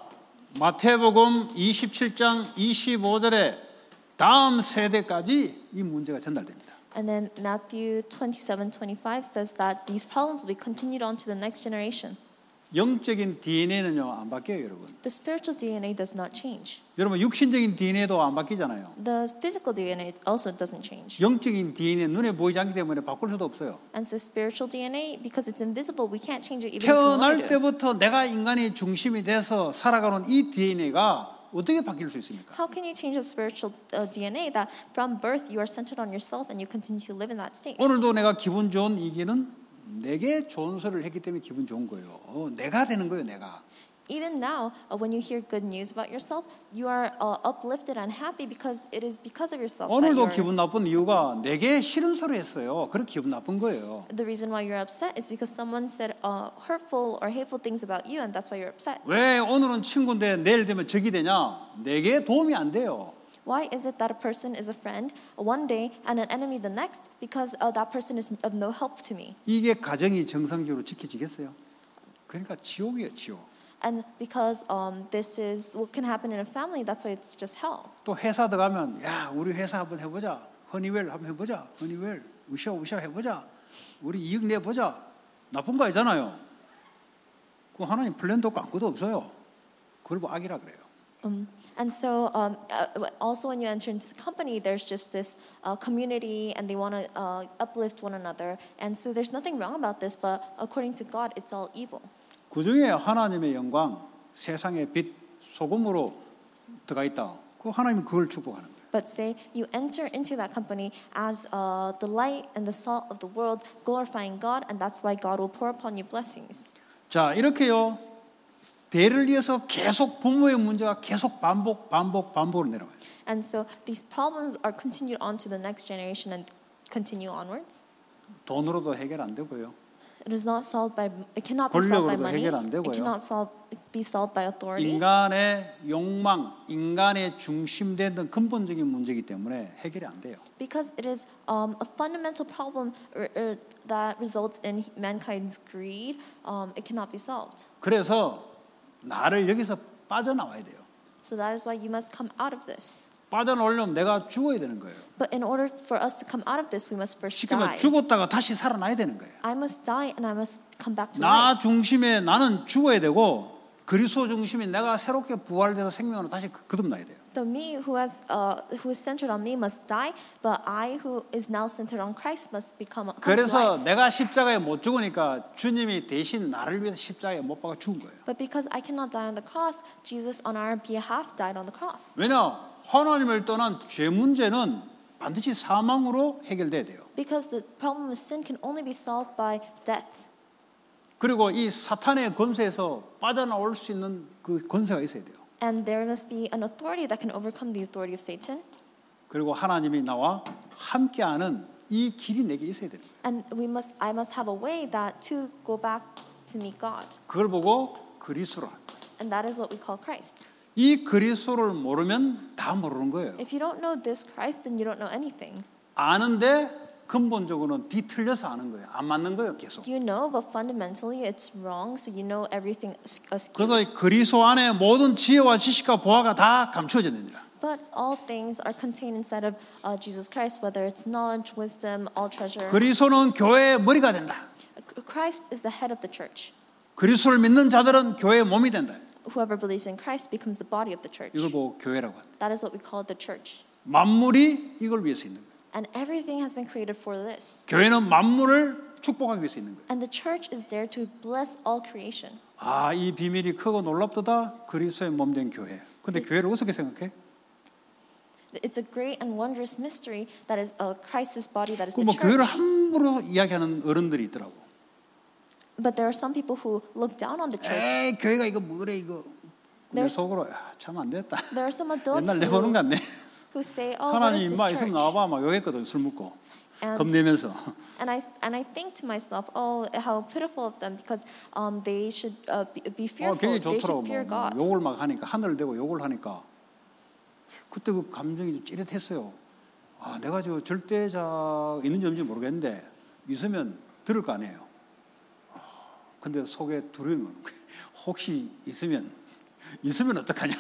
마태복음 27장 25절에 다음 세대까지 이 문제가 전달됩니다. And then Matthew 27:25 says that these problems will be continued on to the next generation. 영적인 DNA는요 안 바뀌어요, 여러분. The spiritual DNA does not change. 여러분 육신적인 DNA도 안 바뀌잖아요. The physical DNA also doesn't change. 영적인 DNA 눈에 보이지 않기 때문에 바꿀 수도 없어요. And so spiritual DNA, because it's invisible, we can't change it even if we 태어날 wanted to. 때부터 내가 인간의 중심이 돼서 살아가는 이 DNA가 어떻게 바뀔 수 있습니까? How can you change a spiritual DNA that from birth you are centered on yourself and you continue to live in that state? 오늘도 내가 기분 좋은 이기는 내게 좋은 소리를 했기 때문에 기분 좋은 거예요. 내가 되는 거예요, 내가. Even now, when you hear good news about yourself, you are uplifted and happy because it is because of yourself. That 오늘도 you are, 기분 나쁜 이유가 내게 싫은 소리 했어요. 그래 기분 나쁜 거예요. the reason why you're upset is because someone said hurtful or hateful things about you, and that's why you're upset. 왜 오늘은 친구인데 내일 되면 적이 되냐? 내게 도움이 안 돼요. Why is it that a person is a friend one day and an enemy the next? Because that person is of no help to me. 이게 가정이 정상적으로 지켜지겠어요? 그러니까 지옥이에요, 지옥. And because this is what can happen in a family, that's why it's just hell. 또 회사 들어가면 야 우리 회사 한번 해보자. 허니웰 한번 해보자. 허니웰 우샤 해보자. 우리 이익 내보자. 나쁜 거 아니잖아요. 그 하나님 플랜도 없고 아무것도 없어요. 그걸 뭐 악이라 그래요. And so, also when you enter into the company, there's just this community, and they want to uplift one another. And so, there's nothing wrong about this, but according to God, it's all evil. 그 중에 하나님의 영광, 세상의 빛, 소금으로 들어가 있다. 그 하나님이 그걸 축복하는 거예요. But say you enter into that company as the light and the salt of the world, glorifying God, and that's why God will pour upon you blessings. 자, 이렇게요. 대를 이어서 계속 부모의 문제가 계속 반복으로 내려와요. And so these problems are continued on to the next generation and continue onwards. 돈으로도 해결 안 되고요. It is not solved by. It cannot be solved by 권력으로도 money. 해결 안 되고요. It cannot be solved by authority. 인간의 욕망, 인간의 중심되는 근본적인 문제이기 때문에 해결이 안 돼요. Because it is a fundamental problem that results in mankind's greed. It cannot be solved. 그래서 나를 여기서 빠져나와야 돼요. So that is why you must come out of this. 빠져나오려면 내가 죽어야 되는 거예요. But in order for us to come out of this, we must first 쉽게 말해 die. 죽었다가 다시 살아나야 되는 거예요. I must die and I must come back to 나 life. 중심에 나는 죽어야 되고 그리스도 중심에 내가 새롭게 부활돼서 생명으로 다시 거듭나야 돼요. The me who is centered on me must die, but I who is now centered on Christ must come to 그래서 life. 내가 십자가에 못 죽으니까 주님이 대신 나를 위해서 십자가에 못 박아 죽은 거예요. But because I cannot die on the cross, Jesus on our behalf died on the cross. 왜냐? 하나님을 떠난 죄 문제는 반드시 사망으로 해결돼야 돼요. Because the problem of sin can only be solved by death. 그리고 이 사탄의 권세에서 빠져나올 수 있는 그 권세가 있어야 돼요. And there must be an authority that can overcome the authority of Satan. 그리고 하나님이 나와 함께하는 이 길이 내게 있어야 돼요. And I must have a way that to go back to meet God. 그걸 보고 그리스도라. And that is what we call Christ. 이 그리스도를 모르면 다 모르는 거예요. If you don't know this Christ, then you don't know anything. 아는데 근본적으로는 뒤틀려서 아는 거예요. 안 맞는 거예요, 계속. You know, but fundamentally it's wrong. So you know everything askew. 그래서 그리스도 안에 모든 지혜와 지식과 보화가 다 감추어집니다. But all things are contained inside of Jesus Christ, whether it's knowledge, wisdom, all treasure. 그리스도는 교회의 머리가 된다. Christ is the head of the church. 그리스도를 믿는 자들은 교회의 몸이 된다. Whoever believes in Christ becomes the body of the church. 이걸 보고 교회라고 한다. That is what we call the church. 만물이 이걸 위해서 있는 거예요. And everything has been created for this. 교회는 만물을 축복하기 위해서 있는 거예요. And the church is there to bless all creation. 아, 이 비밀이 크고 놀랍도다. 그리스도의 몸 된 교회. 근데 교회를 어떻게 생각해? It's a great and wondrous mystery that is Christ's body, that is the 뭐 church. 교회를 함부로 이야기하는 어른들이 있더라고. But there are some people who look down on the church. 에이, 교회가 이거 뭐래 이거. 내 There's- 속으로 참 안 됐다. There are some adults 옛날 내보는 것 같네. who say, "Oh, what is 하나님 this 임마 있으면 church?" 나와봐 막 욕했거든 술 먹고 And- 겁내면서. And I think to myself, oh, how pitiful of them, because they should be fearful. 굉장히 They 좋더라고. should fear 뭐, God. 욕을 막 하니까 하늘을 대고 욕을 하니까 그때 그 감정이 좀 찌릿했어요. 아, 내가 저 절대자 있는지 없는지 모르겠는데 있으면 들을 거 아니에요. 근데 속에 두려움이 오는 거예요. 혹시 있으면 어떡하냐.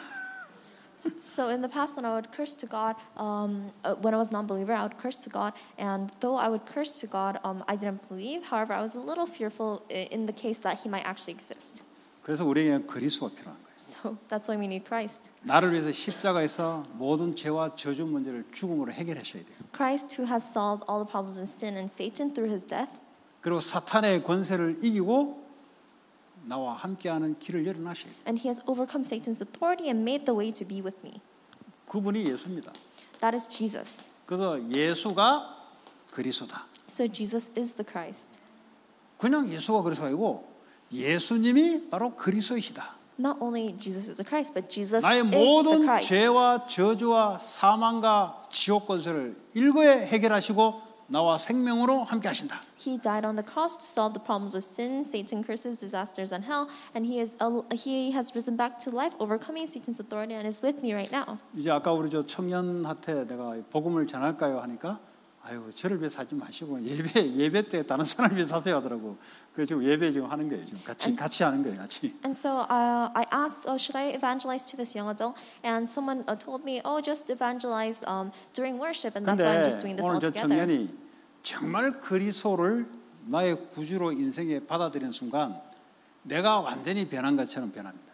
So in the past, when I would curse to God, when I was a non-believer, I would curse to God, and though I would curse to God, I didn't believe. However, I was a little fearful in the case that He might actually exist. 그래서 우리에게 그리스도가 필요한 거예요. So that's why we need Christ. 나를 위해서 십자가에서 모든 죄와 저주 문제를 죽음으로 해결하셔야 돼요. Christ who has solved all the problems of sin and Satan through His death, 그리고 사탄의 권세를 이기고 나와 함께하는 길을 열어놔셔야 돼요. and He has overcome Satan's authority and made the way to be with me. 그분이 예수입니다. That is Jesus. 그래서 예수가 그리스도다. So Jesus is the Christ. 그냥 예수가 그리스도가 아니고 예수님이 바로 그리스도이시다. Not only Jesus is the Christ, but Jesus 나의 is the 모든 Christ. 죄와 저주와 사망과 지옥 권세를 일거에 해결하시고 나와 생명으로 함께 하신다. He died on the cross to solve the problems of sin, Satan curses, disasters, and hell, and he has risen back to life, overcoming Satan's authority, and is with me right now. 이제 아까 우리 저 청년한테 내가 복음을 전할까요 하니까 아유 저를 위해서 하지 마시고 예배 때 다른 사람을 위해서 하세요 하더라고. 그래서 지금 예배 지금 하는 거예요. 지금 같이 하는 거예요, 같이. And so I asked, should I evangelize to this young adult? And someone told me, just evangelize during worship, and that's why I'm just doing this 오늘 all 저 together. 청년이 정말 그리스도를 나의 구주로 인생에 받아들이는 순간 내가 완전히 변한 것처럼 변합니다.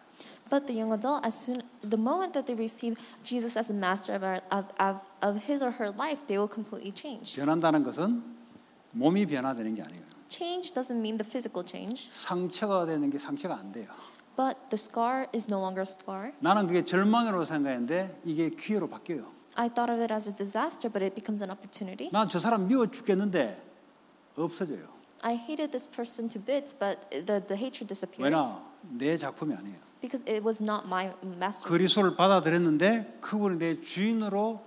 But the young adult, the moment that they receive Jesus as a master of his or her life, they will completely change. 변한다는 것은 몸이 변화되는 게 아니에요. Change doesn't mean the physical change, 상처가 되는 게 상처가 안 돼요. but the scar is no longer a scar. 나는 그게 절망으로 생각했는데 이게 기회로 바뀌어요. I thought of it as a disaster, but it becomes an opportunity. 난 저 사람 미워 죽겠는데 없어져요. I hated this person to bits, but the hatred disappears 왜냐? 내 작품이 아니에요. because it was not my masterpiece. 그리스도를 받아들였는데 그분이 내 주인으로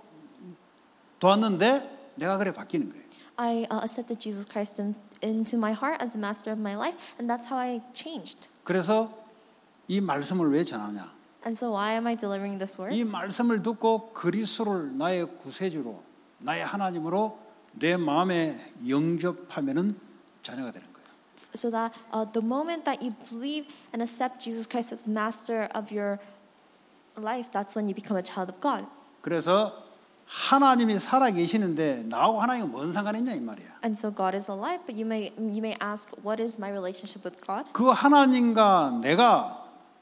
두었는데 내가 그래 바뀌는 거예요. I accepted Jesus Christ into my heart as the master of my life, and that's how I changed. 그래서 이 말씀을 왜 전하냐? And so why am I delivering this word? 이 말씀을 듣고 그리스도를 나의 구세주로, 나의 하나님으로 내 마음에 영접하면은 자녀가 되는 거예요. So that the moment that you believe and accept Jesus Christ as master of your life, that's when you become a child of God. 그래서 하나님이 살아 계시는데 나하고 하나님은 뭔 상관이 있냐 이 말이야. And so God is alive, but you may ask, what is my relationship with God? 그 하나님과 내가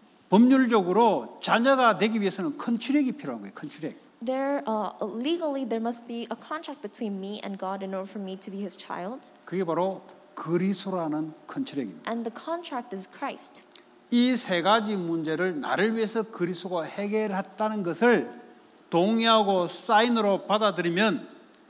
법률적으로 자녀가 되기 위해서는 컨트랙이 필요한 거예요. 컨트랙. Legally, there must be a contract between me and God in order for me to be His child. 그게 바로 그리스도라는 컨트랙입니다. And the contract is Christ. 이 세 가지 문제를 나를 위해서 그리스도가 해결했다는 것을 동의하고 사인으로 받아들이면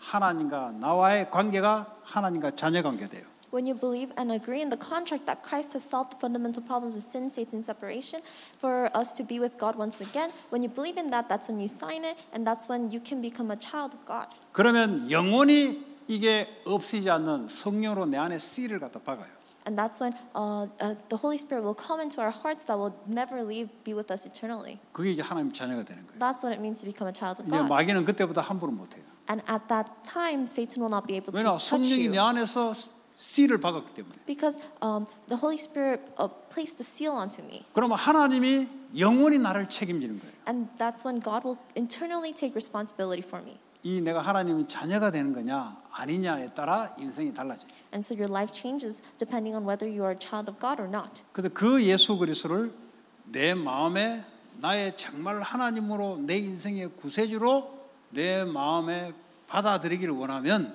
하나님과 나와의 관계가 하나님과 자녀 관계 돼요. When you believe and agree in the contract that Christ has solved the fundamental problems of sin, Satan, separation, for us to be with God once again, when you believe in that, that's when you sign it, and that's when you can become a child of God. 그러면 영원히 이게 없어지지 않는 성령으로 내 안에 씨를 갖다 박아요. And that's when the Holy Spirit will come into our hearts that will never leave, be with us eternally. 그게 이제 하나님 자녀가 되는 거예요. That's what it means to become a child of 이제 God. 마귀는 그때부터 함부로 못 해요. And at that time, Satan will not be able to 왜냐? touch 성령이 you. 내 안에서 씨를 박았기 때문에. Because the Holy Spirit placed a seal onto me. 그러면 하나님이 영원히 나를 책임지는 거예요. And that's when God will internally take responsibility for me. 이 내가 하나님의 자녀가 되는 거냐 아니냐에 따라 인생이 달라져요. And so your life changes depending on whether you are a child of God or not. 그래서 그 예수 그리스도를 내 마음에 나의 정말 하나님으로 내 인생의 구세주로 내 마음에 받아들이기를 원하면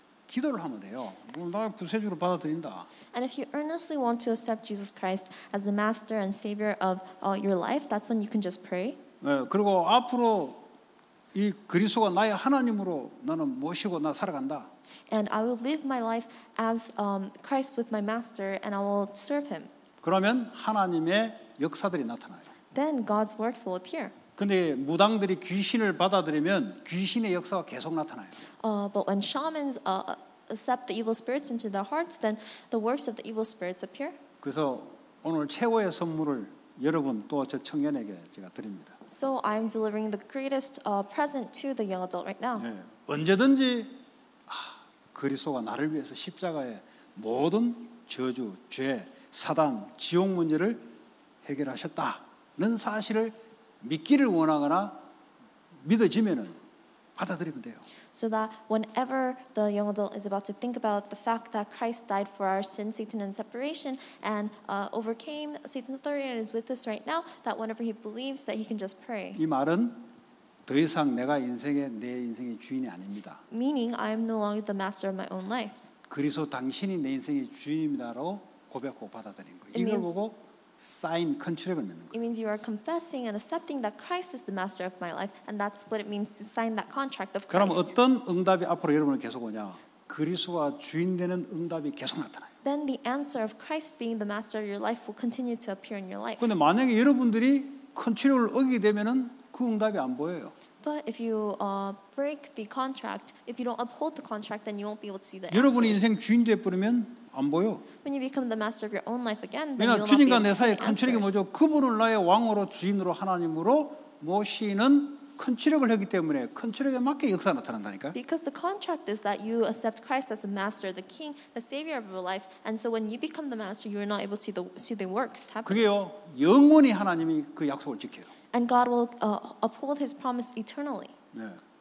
기도를 하면 돼요. 나 구세주로 받아들인다. And if you earnestly want to accept Jesus Christ as the master and savior of your life, that's when you can just pray. 네, 그리고 앞으로 이 그리스도가 나의 하나님으로 나는 모시고 나 살아간다. And I will live my life as Christ with my master, and I will serve him. 그러면 하나님의 역사들이 나타나요. Then God's works will appear. 근데 무당들이 귀신을 받아들이면 귀신의 역사가 계속 나타나요. But when shamans accept the evil spirits into their hearts, then the works of the evil spirits appear. 그래서 오늘 최고의 선물을 여러분 또 저 청년에게 제가 드립니다. So I'm delivering the greatest present to the young adult right now. 네, 언제든지 그리스도가 나를 위해서 십자가의 모든 저주, 죄, 사단, 지옥 문제를 해결하셨다는 사실을 믿기를 원하거나 믿어지면은 받아들이면 돼요. So that whenever the young adult is about to think about the fact that Christ died for our sin, Satan, and separation, and overcame Satan's authority and is with us right now, that whenever he believes that he can just pray. 이 말은 더 이상 내가 내 인생의 주인이 아닙니다. Meaning, I am no longer the master of my own life. 그리스도 당신이 내 인생의 주인입니다라고 고백하고 받아들인 거예요. It 이걸 means- 보고 사인 컨트랙을 맺는 It 거예요. means you are confessing and accepting that Christ is the master of my life, and that's what it means to sign that contract of 그럼 Christ. 어떤 응답이 앞으로 여러분을 계속 오냐? 그리스도가 주인 되는 응답이 계속 나타나요. Then the answer of Christ being the master of your life will continue to appear in your life. 그런데 만약에 여러분들이 컨트랙을 어기게 되면은 그 응답이 안 보여요. But if you break the contract, if you don't uphold the contract, then you won't be able to see the 여러분이 answers. 인생 주인 돼 버리면 안 보여. When you become the master of your own life again, then 왜냐 you will not be 주님과 able 내 to see 사이의 the 컨트랙이 answers. 뭐죠? 그분을 나의 왕으로 주인으로 하나님으로 모시는 컨트랙을 하기 때문에 컨트랙에 맞게 역사 나타난다니까. Because the contract is that you accept Christ as the master, the king, the savior of your life, and so when you become the master, you are not able to see the works happen. 그게요 영원히 하나님이 그 약속을 지켜요. And God will uphold His promise eternally. 네.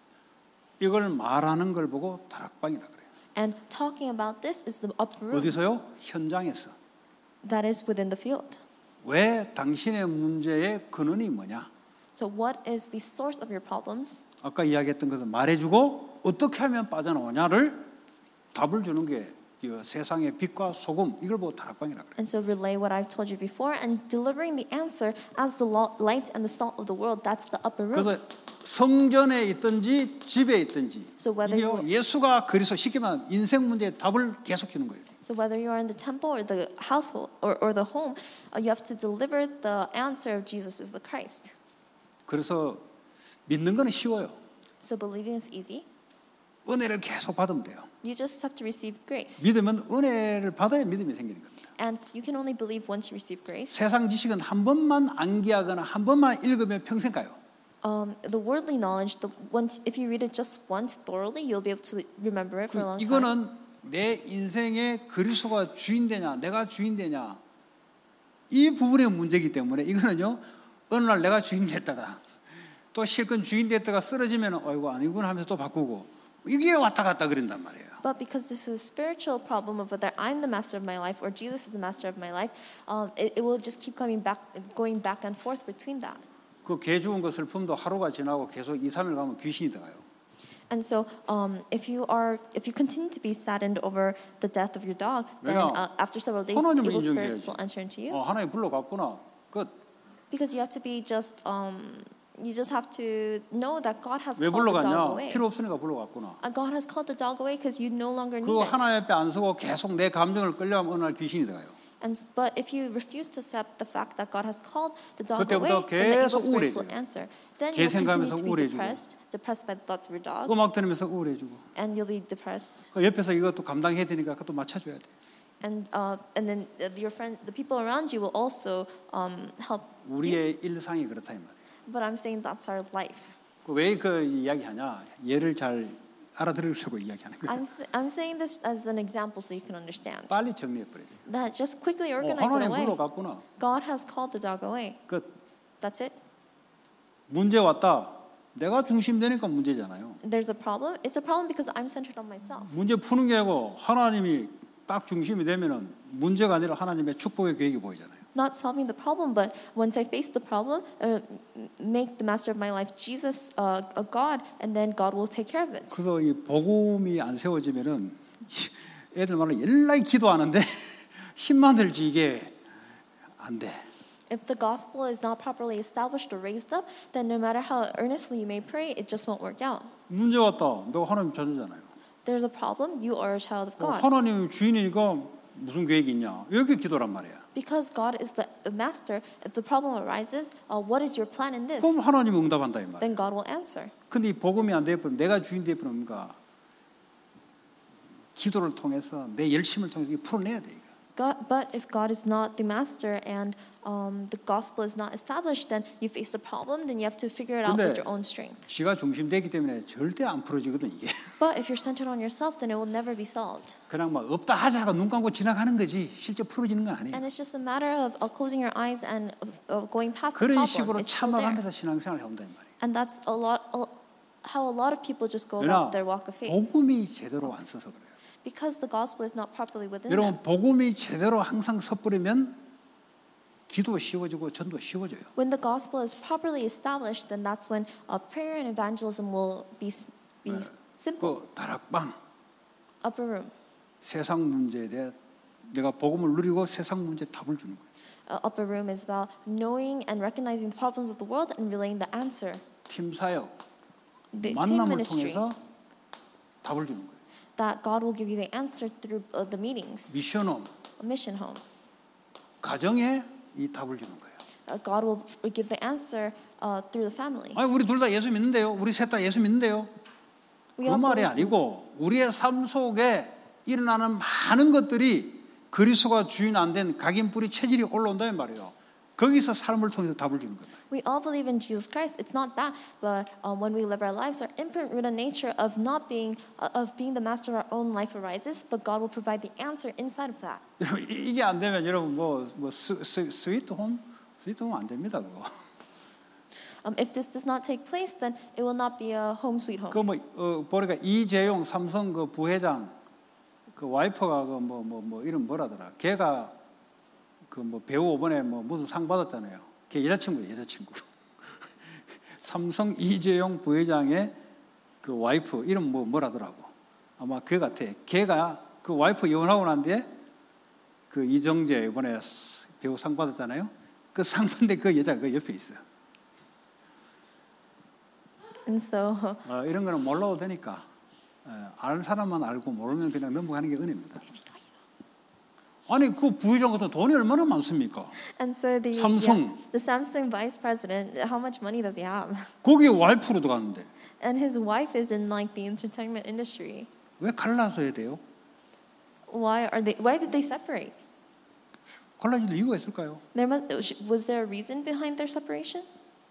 이걸 말하는 걸 보고 다락방이라 그래요. And talking about this is the upper room 어디서요? 현장에서. that is within the field. 왜 당신의 문제의 근원이 뭐냐? So what is the source of your problems? 아까 이야기했던 것을 말해주고 어떻게 하면 빠져나오냐를 답을 주는 게 세상의 빛과 소금 이걸 보고 다락방이라 그래요. And so relay what I've told you before and delivering the answer as the light and the salt of the world. That's the upper room. 그래서 성전에 있든지 집에 있든지 So whether 이게요, 예수가 그리스도 쉽게 말하면 인생 문제의 답을 계속 주는 거예요. So whether you are in the temple or the household or the home, you have to deliver the answer of Jesus is the Christ. 그래서 믿는 거는 쉬워요. So believing is easy. 은혜를 계속 받으면 돼요. You just have to receive grace. 믿으면 은혜를 받아야 믿음이 생기는 겁니다. And you can only believe once you receive grace. 세상 지식은 한 번만 암기하거나 한 번만 읽으면 평생 가요. The worldly knowledge, if you read it just once thoroughly, you'll be able to remember it for a long time. 이거는 내 인생의 그리스도가 주인 되냐, 내가 주인 되냐 이 부분의 문제이기 때문에 이거는요 어느 날 내가 주인 됐다가 또 실컷 주인 됐다가 쓰러지면 아이고 아니구나 하면서 또 바꾸고 이게 왔다 갔다 그런단 말이에요. But because this is a spiritual problem of whether I'm the master of my life or Jesus is the master of my life, it will just keep going back and forth between that. 그 개 죽은 거 슬픔도 하루가 지나고 계속 2, 3일 가면 귀신이 들어가요. And so, if you continue to be saddened over the death of your dog, then after several days, 하나님을 evil spirits 인정해야지. will enter into you. 하나님 불러갔구나. 끝. Because you have to be you just have to know that God has 왜 called the dog 불러갔냐? away. 필요 없으니까 불러갔구나. God has called the dog away because you no longer need 그 it. 하나님 앞에 안 서고 계속 내 감정을 끌려가면 어느 날 귀신이 들어가요. But if you refuse to accept the fact that God has called the dog away, 그때부터 then the evil 계속 spirits will 우울해져요. answer. Then 개 you'll continue 생각하면서 to be 우울해지고. depressed by the thoughts of your dog, 음악 들으면서 우울해지고. and you'll be depressed. 옆에서 이것도 감당해야 되니까 그것도 맞춰줘야 돼. And then your friend, the people around you will also help. 우리의 일상이 그렇다 이 말이에요. But I'm saying that's our life. 왜 그 이야기하냐? 예를 잘 알아들으려고 이야기하는 거예요. I'm saying this as an example so you can understand. 빨리 정리해 버려야 돼. That just quickly organize it 하나님 away. 불러갔구나. God has called the dog away. 끝. That's it. 문제 왔다. 내가 중심되니까 문제잖아요. There's a problem. It's a problem because I'm centered on myself. 문제 푸는 게 아니고 하나님이 딱 중심이 되면은 문제가 아니라 하나님의 축복의 계획이 보이잖아요. Not solving the problem, but once I face the problem, make the master of my life Jesus a God, and then God will take care of it. 그래서 이 복음이 안 세워지면은 애들 말로 열나게 기도하는데 힘만 들지 이게 안 돼. If the gospel is not properly established or raised up, then no matter how earnestly you may pray, it just won't work out. 문제 왔다. 내가 하나님 자녀잖아요. There's a problem. You are a child of God. 하나님 주인이니까 무슨 계획이 있냐? 이렇게 기도란 말이야. Because God is the master, if the problem arises, what is your plan in this? 그럼 하나님 응답한다 이 말이야. Then God will answer. 근데 이 복음이 안 되면 내가 주인 되면 뭔가 기도를 통해서 내 열심을 통해서 이게 풀어내야 돼 이거. But if God is not the master and the gospel is not established, then you face the problem. Then you have to figure it out with your own strength. 지가 중심되기 때문에 절대 안 풀어지거든 이게. But if you're centered on yourself, then it will never be solved. 그냥 막 없다 하자가 눈 감고 지나가는 거지 실제 풀어지는 건 아니에요. And it's just a matter of closing your eyes and going past the 그런 problem. 식으로 It's still there. 참아가면서 신앙생활을 해온다 이 말이에요. And that's how a lot of people just go 왜냐 about their walk of faith. 복음이 제대로 안 써서 그래요. Because the gospel is not properly within 여러분 them. 복음이 제대로 항상 섰버리면 기도 쉬워지고 전도 쉬워져요. When the gospel is properly established, then that's when prayer and evangelism will be simple. 그 다락방 Upper room. 세상 문제에 대해 내가 복음을 누리고 세상 문제에 답을 주는 거예요. Upper room is about knowing and recognizing the problems of the world and relaying the answer. 팀 사역, The team 만남을 ministry. 통해서 답을 주는 거예요. That God will give you the answer through the meetings. 미션홈, Mission home. 가정에 이 답을 주는 거예요. God will give the answer through the family. 아니 우리 둘 다 예수 믿는데요. 우리 셋 다 예수 믿는데요. 그 말이 아니고 우리의 삶 속에 일어나는 많은 것들이 그리스도가 주인 안 된 각인 뿌리 체질이 올라온다는 말이에요. 거기서 삶을 통해서 답을 주는 거예요. We all believe in Jesus Christ. It's not that, but when we live our lives, our imprint-rooted nature of not being the master of our own life arises. But God will provide the answer inside of that. 이게 안 되면 여러분 뭐 스위트홈 안 됩니다 그거. If this does not take place, then it will not be a home sweet home. 그 뭐 보니까 이재용 삼성 그 부회장 그 와이프가 그 뭐 이름 뭐라더라. 걔가 그 뭐 배우 이번에 뭐 무슨 상 받았잖아요. 걔 여자친구예요, 여자친구. 삼성 이재용 부회장의 그 와이프 이름 뭐라더라고. 아마 그거 같아. 걔가 그 와이프 이혼하고 난 뒤에 그 이정재 이번에 배우 상 받았잖아요. 그 상 받는데 그 여자가 그 옆에 있어. And so 이런 거는 몰라도 되니까 아는 사람만 알고 모르면 그냥 넘어가는 게 은혜입니다. 아니 그 부회장 같은 돈이 얼마나 많습니까? and so 삼성. the Samsung vice president, how much money does he have? 거기에 와이프로 들어갔는데 And his wife is in like the entertainment industry. 왜 갈라서 해야 돼요? Why did they separate? 갈라질 이유가 있을까요? Was there a reason behind their separation?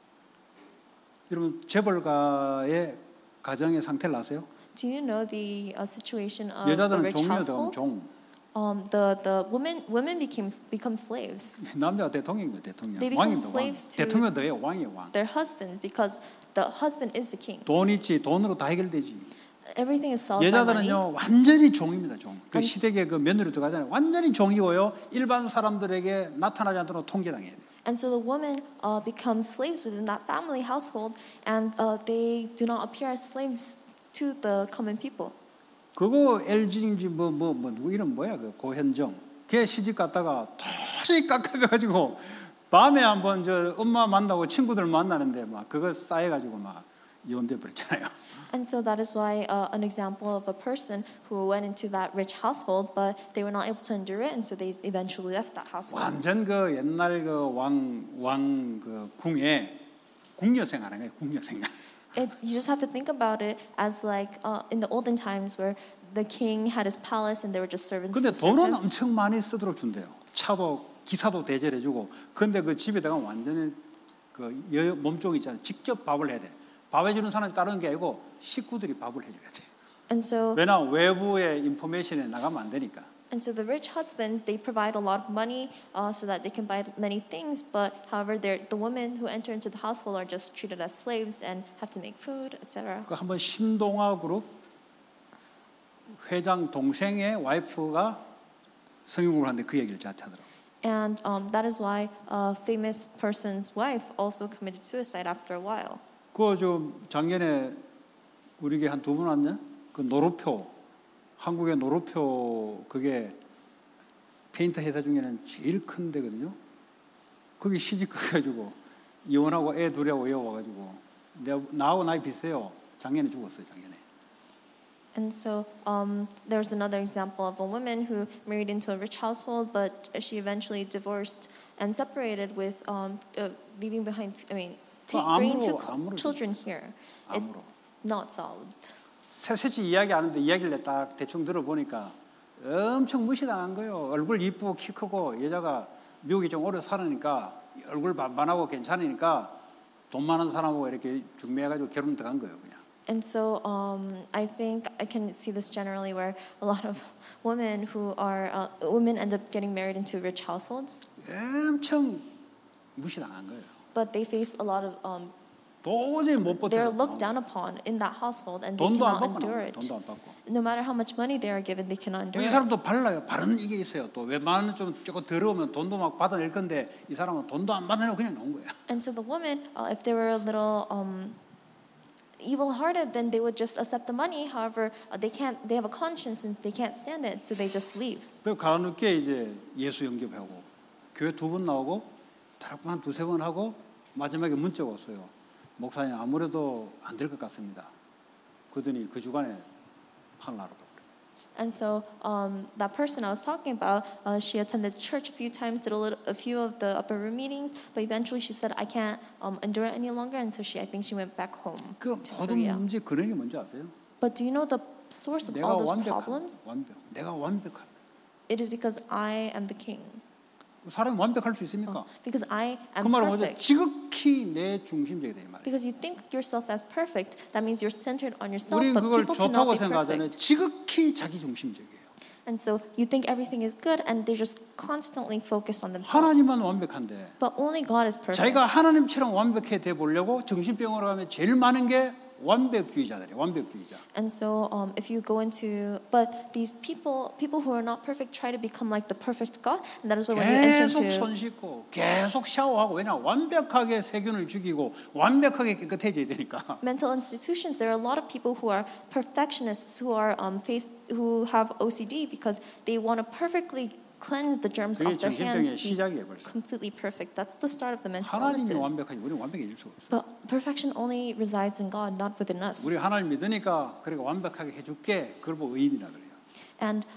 여러분 재벌가의 가정의 상태를 아세요? Do you know the situation of the 여자들은 rich 종이었다고 household? 종. The women become slaves. 남자가 대통령입니다. 대통령. They become 왕입니다. 왕. slaves to 대통령도 해요. 왕이에요. 왕. their husbands because the husband is the king. 돈 있지 돈으로 다 해결되지. Everything is solved by money. 여자들은요 완전히 종입니다. 종. 그 And 시댁에 그 며느리 들어가잖아요. 완전히 종이고요. 일반 사람들에게 나타나지 않도록 통제당해야 돼요. And so the women become slaves within that family household, and they do not appear as slaves to the common people. 그거 LG인지 누구 이름 뭐야 그 고현정. 걔 시집 갔다가 도저히 깝깝해가지고 밤에 한번 저 엄마 만나고 친구들 만나는데 막 그거 쌓여가지고 막 이혼돼 버렸잖아요. And so that is why an example of a person who went into that rich household, but they were not able to endure it, and so they eventually left that household. 완전 그 옛날 그 왕 그 궁에 궁녀 생활하는 거예요. 궁녀 생활. You just have to think about it as like in the olden times where the king had his palace and there were just servants. 근데 to serve 돈은 him. 엄청 많이 쓰도록 준대요. 차도 기사도 대절해주고. 근데 그 집에다가 완전히 그 몸종 있잖아요. 직접 밥을 해야 돼. 밥 해주는 사람이 다른 게 아니고 식구들이 밥을 해줘야 돼. And so 왜냐 외부의 인포메이션에 나가면 안 되니까. And so the rich husbands, they provide a lot of money so that they can buy many things. But however, the women who enter into the household are just treated as slaves and have to make food, etc. 그 한번 신동아 그룹 회장 동생의 와이프가 성형을 하는데 그 얘기를 저한테 하더라고요. And that is why a famous person's wife also committed suicide after a while. 그 좀 작년에 우리게 한 2분 왔냐? 그 노루표 한국의 노루표 그게 페인터 회사 중에는 제일 큰 데거든요. 거기 시집 가가지고 이혼하고 애 둘이하고 이어와가지고 나하고 나이 비슷해요. 작년에 죽었어요. 작년에. And so there's another example of a woman who married into a rich household, but she eventually divorced and separated with leaving behind. Bringing two children here. It's not solved. 세세치 이야기 하는데 이야기를 딱 대충 들어보니까 엄청 무시당한 거예요. 얼굴 이쁘고 키 크고 여자가 미국에 좀 오래 살으니까 얼굴 반반하고 괜찮으니까 돈 많은 사람하고 이렇게 중매해가지고 결혼 들어간 거예요, 그냥. And so I think I can see this generally where a lot of women women end up getting married into rich households. 엄청 무시당한 거예요. But they face a lot of 도저히 못 버텨. they're looked down upon in that household, and they 돈도 안 cannot 받고 endure 나와요. it. 돈도 안 받고. No matter how much money they are given, they cannot endure 이 it. 사람도 발라요. 바른 이게 있어요. 또 웬만하면 좀 조금 더러우면 돈도 막 받아낼 건데 이 사람은 돈도 안 받아내고 그냥 놓은 거야. And so the women, if they were a little evil-hearted, then they would just accept the money. However, they have a conscience and they can't stand it, so they just leave. 그 가라늦게 이제 예수 영접하고 교회 2번 나오고 다락방 한 2-3번 하고 마지막에 문자가 왔어요. 목사님 아무래도 안 될 것 같습니다. 그러더니 그 주간에 하늘나라로 가버려. And so that person I was talking about, she attended church a few times, did a few of the upper room meetings, but eventually she said, I can't endure it any longer, and so I think she went back home 그 to 모든 Korea. 문제 근원이 뭔지 아세요? But do you know the source of all those problems? 내가 완벽한. It is because I am the king. 사람이 완벽할 수 있습니까? Because I am 그 말은 뭐죠? perfect. 지극히 내 중심적이다 이 말이에요. Because you think yourself as perfect, that means you're centered on yourself, 우리는 but 그걸 people cannot 좋다고 be 생각하잖아요. perfect. 지극히 자기 중심적이에요. And so you think everything is good, and they just constantly focus on themselves. 하나님만 완벽한데 But only God is perfect. 자기가 하나님처럼 완벽해 돼 보려고 정신병원으로 가면 제일 많은 게 완벽주의자들이에요. 완벽주의자. And so, if you go into, but these people who are not perfect try to become like the perfect God, and that is why when you enter 계속 into 손 씻고 계속 샤워하고 왜냐 완벽하게 세균을 죽이고 완벽하게 깨끗해져야 되니까. mental institutions, there are a lot of people who are perfectionists who are who have OCD because they want to perfectly cleanse the germs 그게 off their hands, 정신병의 be 시작이에요 벌써. completely perfect. That's the start of the mental 하나님이 illnesses. 완벽하지 우리는 완벽해질 수가 없어요. But perfection only resides in God, not within us. 우리 하나님 믿으니까 그러니까 완벽하게 해줄게. 그걸 보고 의인이라 그래요. And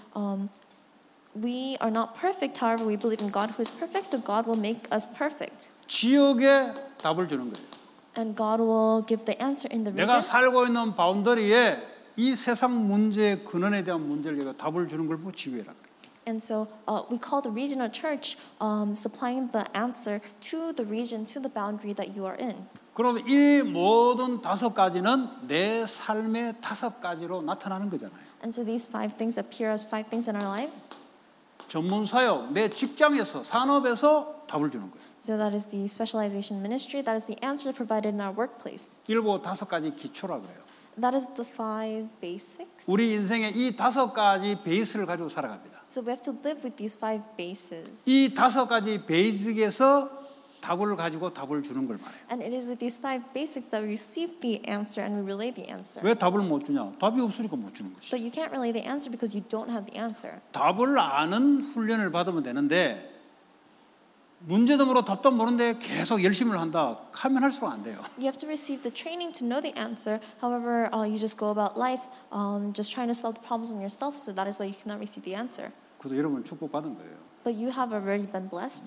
we are not perfect. However, we believe in God who is perfect, so God will make us perfect. 지역에 답을 주는 거예요. And God will give the answer in the 내가 region. 살고 있는 바운더리에 이 세상 문제의 근원에 대한 문제를 내가 답을 주는 걸 보고 지구해라 그래요. And so we call the region a church, supplying the answer to the region, to the boundary that you are in. 그럼 이 모든 5가지는 내 삶의 5가지로 나타나는 거잖아요. And so these 5 things appear as 5 things in our lives. 전문 사역, 내 직장에서 산업에서 답을 주는 거예요. So that is the specialization ministry. That is the answer provided in our workplace. 일곱 5가지 기초라 그래요. That is the 5 basics. 우리 인생에 이 5가지 베이스를 가지고 살아갑니다. So we have to live with these 5 bases. 이 5가지 베이직에서 답을 가지고 답을 주는 걸 말해요. And it is with these 5 basics that we receive the answer and we relay the answer. 왜 답을 못 주냐? 답이 없으니까 못 주는 것이. But you can't relay the answer because you don't have the answer. 답을 아는 훈련을 받으면 되는데 문제점으로 답도 모르는데 계속 열심히 한다 하면 할수록 안 돼요. You have to receive the training to know the answer. However, you just go about life just trying to solve the problems on yourself. So that is why you cannot receive the answer. 그래도 여러분 축복 받은 거예요. But you have already been blessed.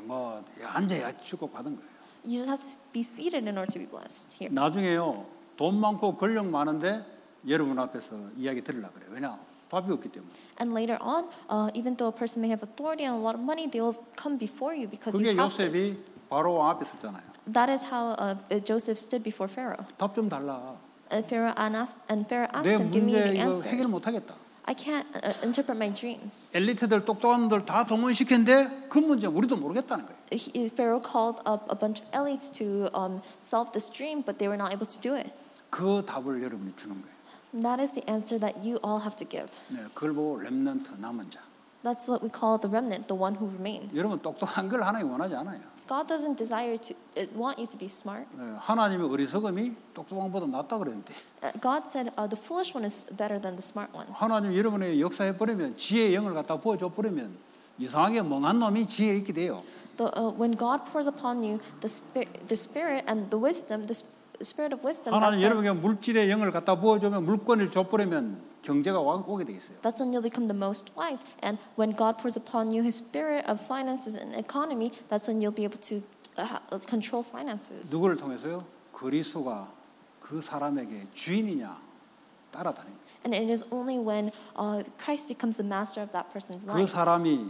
뭐 앉아야 축복 받은 거예요. You just have to be seated in order to be blessed here. 나중에요 돈 많고 권력 많은데 여러분 앞에서 이야기 들으려고 그래요. 왜냐? 답이 없기 때문에. And later on, even though a person may have authority and a lot of money, they will come before you because 그게 you have this. 요셉이 바로 왕 앞에 섰잖아요. That is how Joseph stood before Pharaoh. 답 좀 달라. Pharaoh asked 내 him, "Give me 문제 the 이거 answers." 해결 못 하겠다. I can't interpret my dreams. 엘리트들 똑똑한 놈들 다 동원시켰는데 그 문제 우리도 모르겠다는 거예요. Pharaoh called up a bunch of elites to solve this dream, but they were not able to do it. 그 답을 여러분이 주는 거예요. That is the answer that you all have to give. 네, 그걸 보고 렘넌트 남은 자. That's what we call the remnant, the one who remains. 여러분 똑똑한 걸 하나님 원하지 않아요. God doesn't desire to want you to be smart. 네, 하나님의 어리석음이 똑똑한 것보다 낫다 그랬는데. God said the foolish one is better than the smart one. 하나님 여러분의 역사해 버리면 지혜의 영을 갖다 부어줘 버리면 이상하게 멍한 놈이 지혜 있게 돼요. When God pours upon you the spirit and the wisdom, the spirit of wisdom. 하나님 여러분에게 물질의 영을 갖다 부어주면 물건을 줘버리면 경제가 오게 돼 있어요. That's when you'll become the most wise. And when God pours upon you His spirit of finances and economy, that's when you'll be able to control finances. 누구를 통해서요? 그리스도가 그 사람에게 주인이냐 따라다니는 거예요. And it is only when Christ becomes the master of that person's 그 life. 사람이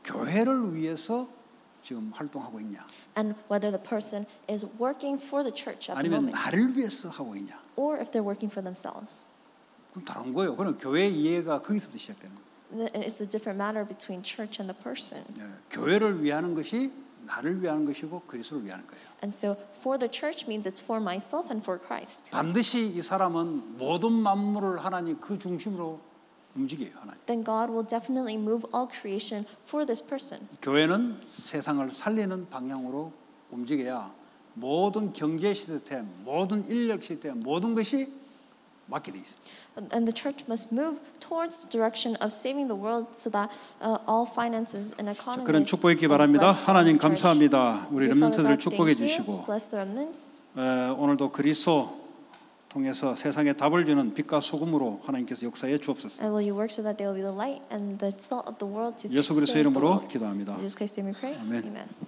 교회를 위해서 지금 활동하고 있냐? And whether the person is working for the church at the 아니면 moment, 나를 위해서 하고 있냐? or if they're working for themselves. 그럼 다른 거예요. 그럼 교회 이해가 거기서부터 시작되는 거예요. It's a different matter between church and the person. 네, 교회를 위하는 것이 나를 위하는 것이고 그리스도를 위하는 거예요. And so for the church means it's for myself and for Christ. 반드시 이 사람은 모든 만물을 하나님 그 중심으로 움직여요. 하나님. Then God will definitely move all creation for this person. 교회는 세상을 살리는 방향으로 움직여야 모든 경제 시스템, 모든 인력 시스템, 모든 것이 맞게 돼 있습니다. And the church must move towards the direction of saving the world so that all finances and economies. 그런 축복 있기 바랍니다. 하나님 감사합니다. 우리 렘넌트들을 축복해 주시고 오늘도 그리스도 통해서 세상에 답을 주는 빛과 소금으로 하나님께서 역사해 주옵소서. And will you work so that they will be the light and the salt of the world to 예수 그리스도의 save the 이름으로 world. 기도합니다. In Jesus Christ's name we pray. 아멘. Amen.